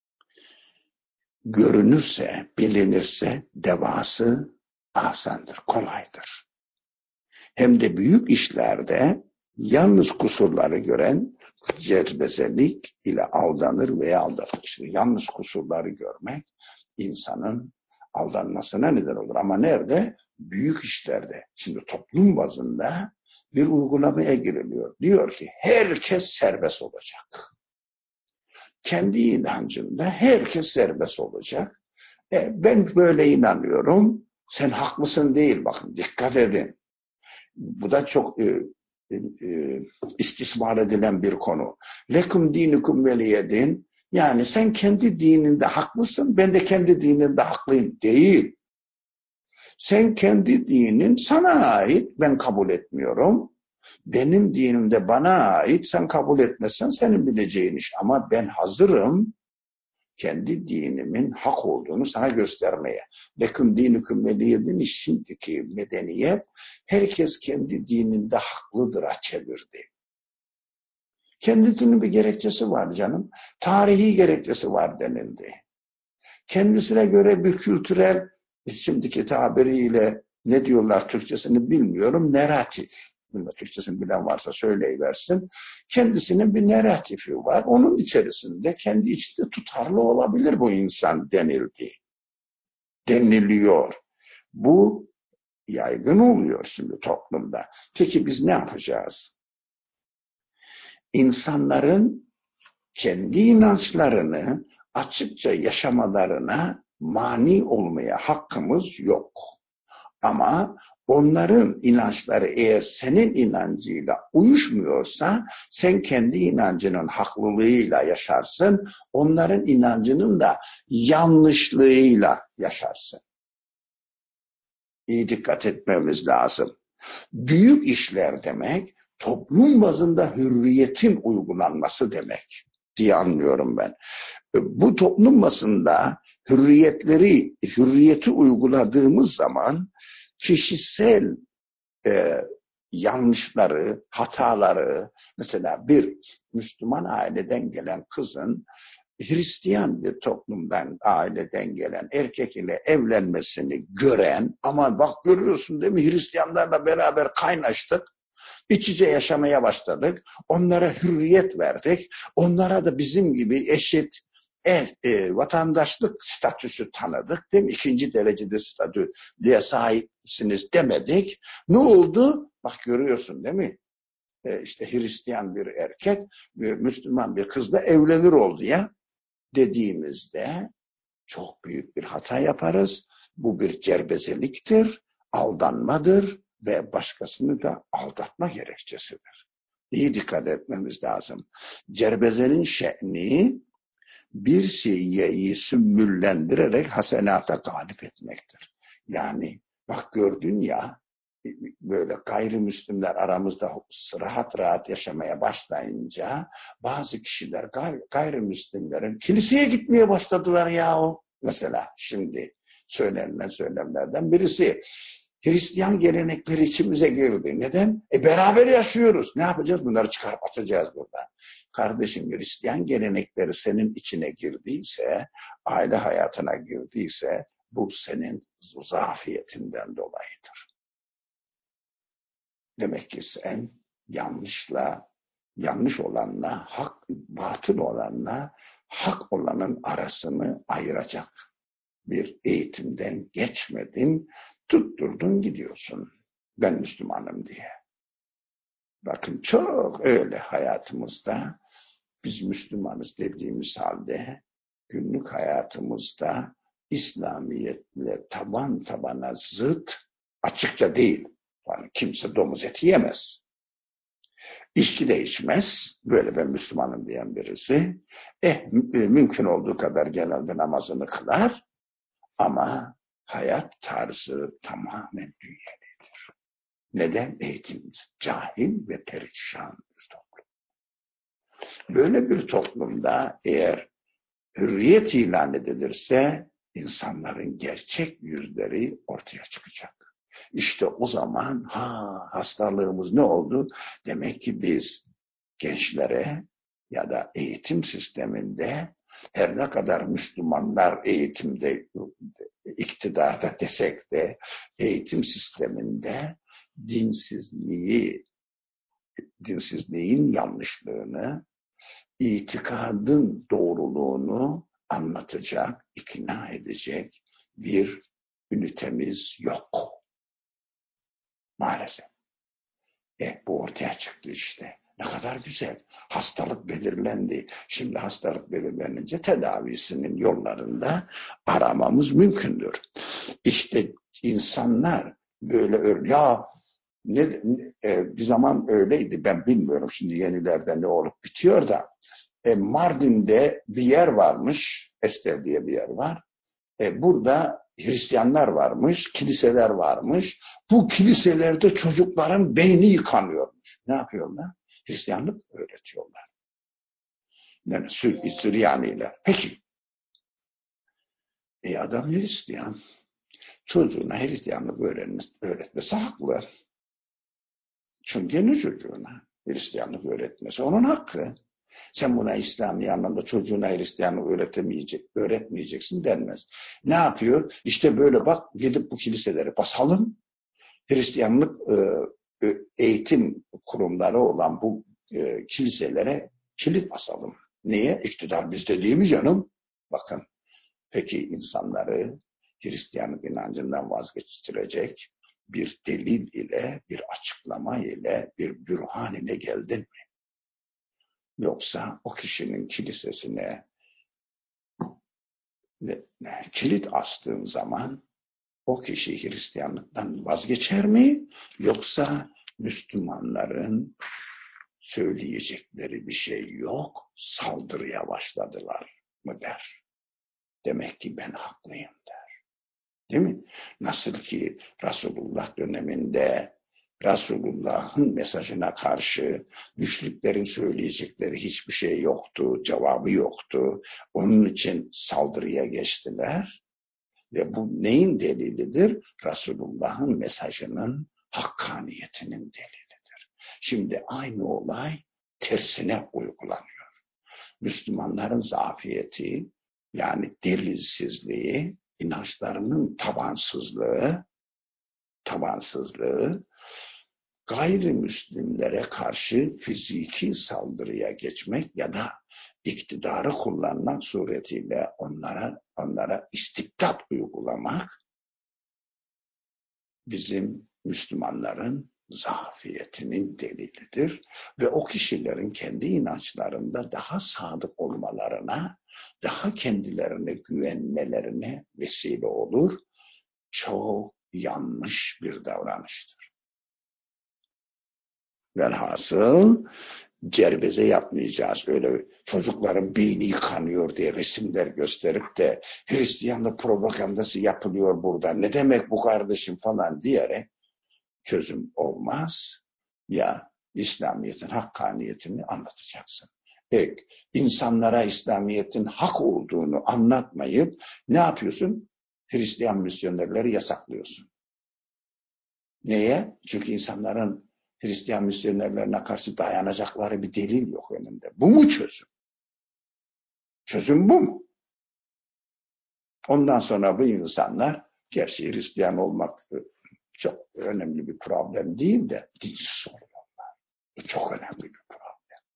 görünürse, bilinirse devası asandır, kolaydır. Hem de büyük işlerde yalnız kusurları gören cezbezelik ile aldanır veya aldatır. Yalnız kusurları görmek insanın aldanmasına neden olur. Ama nerede? Büyük işlerde. Şimdi toplum bazında bir uygulamaya giriliyor. Diyor ki herkes serbest olacak. Kendi inancında herkes serbest olacak. E, ben böyle inanıyorum. Sen haklısın değil. Bakın dikkat edin. Bu da çok e, e, istismar edilen bir konu. Lekum dinukum veliyedin. Yani sen kendi dininde haklısın, ben de kendi dininde haklıyım. Değil. Sen kendi dinin sana ait, ben kabul etmiyorum. Benim dinimde bana ait, sen kabul etmezsen senin bileceğin iş. Ama ben hazırım kendi dinimin hak olduğunu sana göstermeye. Lekum dinukum veliyedin, şimdiki medeniyet herkes kendi dininde haklıdır'a çevirdi. Kendisinin bir gerekçesi var canım. Tarihi gerekçesi var denildi. Kendisine göre bir kültürel, şimdiki tabiriyle ne diyorlar Türkçesini bilmiyorum, narratif. Türkçesini bilen varsa söyleyiversin. Kendisinin bir narratifi var. Onun içerisinde kendi içinde tutarlı olabilir bu insan denildi. Deniliyor. Bu yaygın oluyor şimdi toplumda. Peki biz ne yapacağız? İnsanların kendi inançlarını açıkça yaşamalarına mani olmaya hakkımız yok. Ama onların inançları eğer senin inancıyla uyuşmuyorsa sen kendi inancının haklılığıyla yaşarsın, onların inancının da yanlışlığıyla yaşarsın. İyi dikkat etmemiz lazım. Büyük işler demek toplum bazında hürriyetin uygulanması demek diye anlıyorum ben. Bu toplum bazında hürriyetleri, hürriyeti uyguladığımız zaman kişisel e, yanlışları, hataları, mesela bir Müslüman aileden gelen kızın Hristiyan bir toplumdan, aileden gelen erkek ile evlenmesini gören, ama bak görüyorsun değil mi, Hristiyanlarla beraber kaynaştık, iç içe yaşamaya başladık, onlara hürriyet verdik, onlara da bizim gibi eşit e, e, vatandaşlık statüsü tanıdık, değil mi? İkinci derecede statüye sahipsiniz demedik. Ne oldu? Bak görüyorsun değil mi? E, işte Hristiyan bir erkek, bir Müslüman bir kızla evlenir oldu ya dediğimizde çok büyük bir hata yaparız. Bu bir cerbezeliktir, aldanmadır ve başkasını da aldatma gerekçesidir. İyi dikkat etmemiz lazım. Cerbezenin şe'ni bir şeyi sümbüllendirerek hasenata galip etmektir. Yani bak gördün ya, böyle gayrimüslimler aramızda rahat rahat yaşamaya başlayınca bazı kişiler gayr gayrimüslimlerin kiliseye gitmeye başladılar ya o. Mesela şimdi söylenen söylemlerden birisi. Hristiyan gelenekleri içimize girdi. Neden? E beraber yaşıyoruz. Ne yapacağız? Bunları çıkarıp atacağız buradan. Kardeşim, Hristiyan gelenekleri senin içine girdiyse, aile hayatına girdiyse bu senin zafiyetinden dolayıdır. Demek ki sen yanlışla yanlış olanla, hak, batıl olanla, hak olanın arasını ayıracak bir eğitimden geçmedin, tutturdun gidiyorsun. Ben Müslümanım diye. Bakın çok öyle hayatımızda, biz Müslümanız dediğimiz halde, günlük hayatımızda İslamiyetle taban tabana zıt, açıkça değil. Yani kimse domuz eti yemez. İçki de içmez. Böyle ben Müslümanım diyen birisi. Eh, mümkün olduğu kadar genelde namazını kılar. Ama hayat tarzı tamamen dünyevidir. Neden? Eğitimimiz cahil ve perişan bir toplum. Böyle bir toplumda eğer hürriyet ilan edilirse insanların gerçek yüzleri ortaya çıkacak. İşte o zaman ha hastalığımız ne oldu? Demek ki biz gençlere ya da eğitim sisteminde her ne kadar Müslümanlar eğitimde, iktidarda desek de eğitim sisteminde dinsizliği, dinsizliğin yanlışlığını, itikadın doğruluğunu anlatacak, ikna edecek bir ünitemiz yok. Maalesef. E, bu ortaya çıktı işte. Ne kadar güzel. Hastalık belirlendi. Şimdi hastalık belirlenince tedavisinin yollarında aramamız mümkündür. İşte insanlar böyle öyle, ya ne, ne e, bir zaman öyleydi, ben bilmiyorum şimdi yenilerde ne olup bitiyor da e, Mardin'de bir yer varmış, Ester diye bir yer var. E, burada Hristiyanlar varmış, kiliseler varmış. Bu kiliselerde çocukların beyni yıkanıyormuş. Ne yapıyorlar? Hristiyanlık öğretiyorlar. Yani Süryaniler. Peki. E adam Hristiyan. Çocuğuna Hristiyanlık öğretmesi haklı. Çünkü kendi çocuğuna Hristiyanlık öğretmesi onun hakkı. Sen buna İslami anlamda çocuğuna Hristiyanlık öğretemeyecek, öğretmeyeceksin denmez. Ne yapıyor? İşte böyle bak, gidip bu kiliseleri basalım. Hristiyanlık e, eğitim kurumları olan bu e, kiliselere kilit basalım. Niye? İktidar bizde değil mi canım? Bakın. Peki insanları Hristiyanlık inancından vazgeçirecek bir delil ile, bir açıklama ile, bir bürhan ile geldin mi? Yoksa o kişinin kilisesine kilit astığın zaman o kişi Hristiyanlıktan vazgeçer mi? Yoksa Müslümanların söyleyecekleri bir şey yok, saldırıya başladılar mı der. Demek ki ben haklıyım der. Değil mi? Nasıl ki Resulullah döneminde Resulullah'ın mesajına karşı müşriklerin söyleyecekleri hiçbir şey yoktu, cevabı yoktu. Onun için saldırıya geçtiler. Ve bu neyin delilidir? Resulullah'ın mesajının hakkaniyetinin delilidir. Şimdi aynı olay tersine uygulanıyor. Müslümanların zafiyeti, yani delilsizliği, inançlarının tabansızlığı, tabansızlığı, gayrimüslimlere karşı fiziki saldırıya geçmek ya da iktidarı kullanmak suretiyle onlara onlara istibdat uygulamak bizim Müslümanların zafiyetinin delilidir ve o kişilerin kendi inançlarında daha sadık olmalarına, daha kendilerine güvenmelerine vesile olur. Çok yanlış bir davranıştır. Velhasıl cerbeze yapmayacağız. Öyle çocukların beyni yıkanıyor diye resimler gösterip de Hristiyanlık propagandası yapılıyor burada. Ne demek bu kardeşim falan diyerek çözüm olmaz. Ya İslamiyet'in hakkaniyetini anlatacaksın. Evet, insanlara İslamiyet'in hak olduğunu anlatmayıp ne yapıyorsun? Hristiyan misyonerleri yasaklıyorsun. Neye? Çünkü insanların Hristiyan misyonerlerine karşı dayanacakları bir delil yok önünde. Bu mu çözüm? Çözüm bu mu? Ondan sonra bu insanlar, gerçi Hristiyan olmak çok önemli bir problem değil de dinsiz oluyorlar. Bu çok önemli bir problem.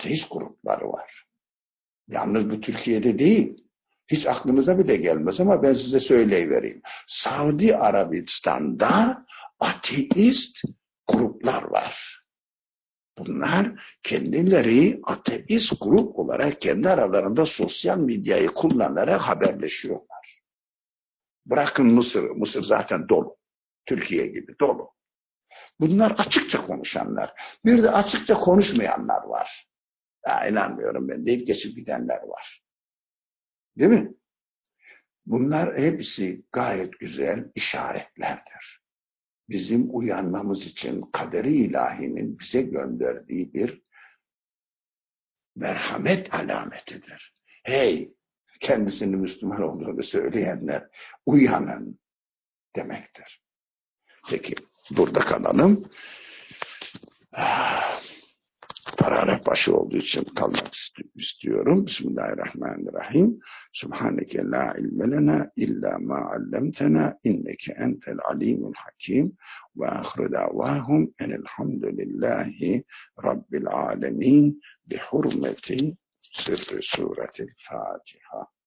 ateist grupları var. Yalnız bu Türkiye'de değil. Hiç aklınıza bile gelmez ama ben size söyleyivereyim. Saudi Arabistan'da ateist gruplar var. Bunlar kendileri ateist grup olarak kendi aralarında sosyal medyayı kullanarak haberleşiyorlar. Bırakın Mısır, Mısır zaten dolu. Türkiye gibi dolu. Bunlar açıkça konuşanlar. Bir de açıkça konuşmayanlar var. Ya inanmıyorum ben deyip geçip gidenler var. Değil mi? Bunlar hepsi gayet güzel işaretlerdir. Bizim uyanmamız için kaderi ilahinin bize gönderdiği bir merhamet alametidir. Hey, kendisini Müslüman olduğunu söyleyenler uyanın demektir. Peki burada kalalım. Paragraf başı olduğu için kalmak istiyorum. Bismillahirrahmanirrahim. Subhaneke la ilme lena illa ma allamtena inneke entel alimul hakim ve ahire davahum enelhamdülillahi rabbil alemin bi hurmeti sırrı suretil Fatiha.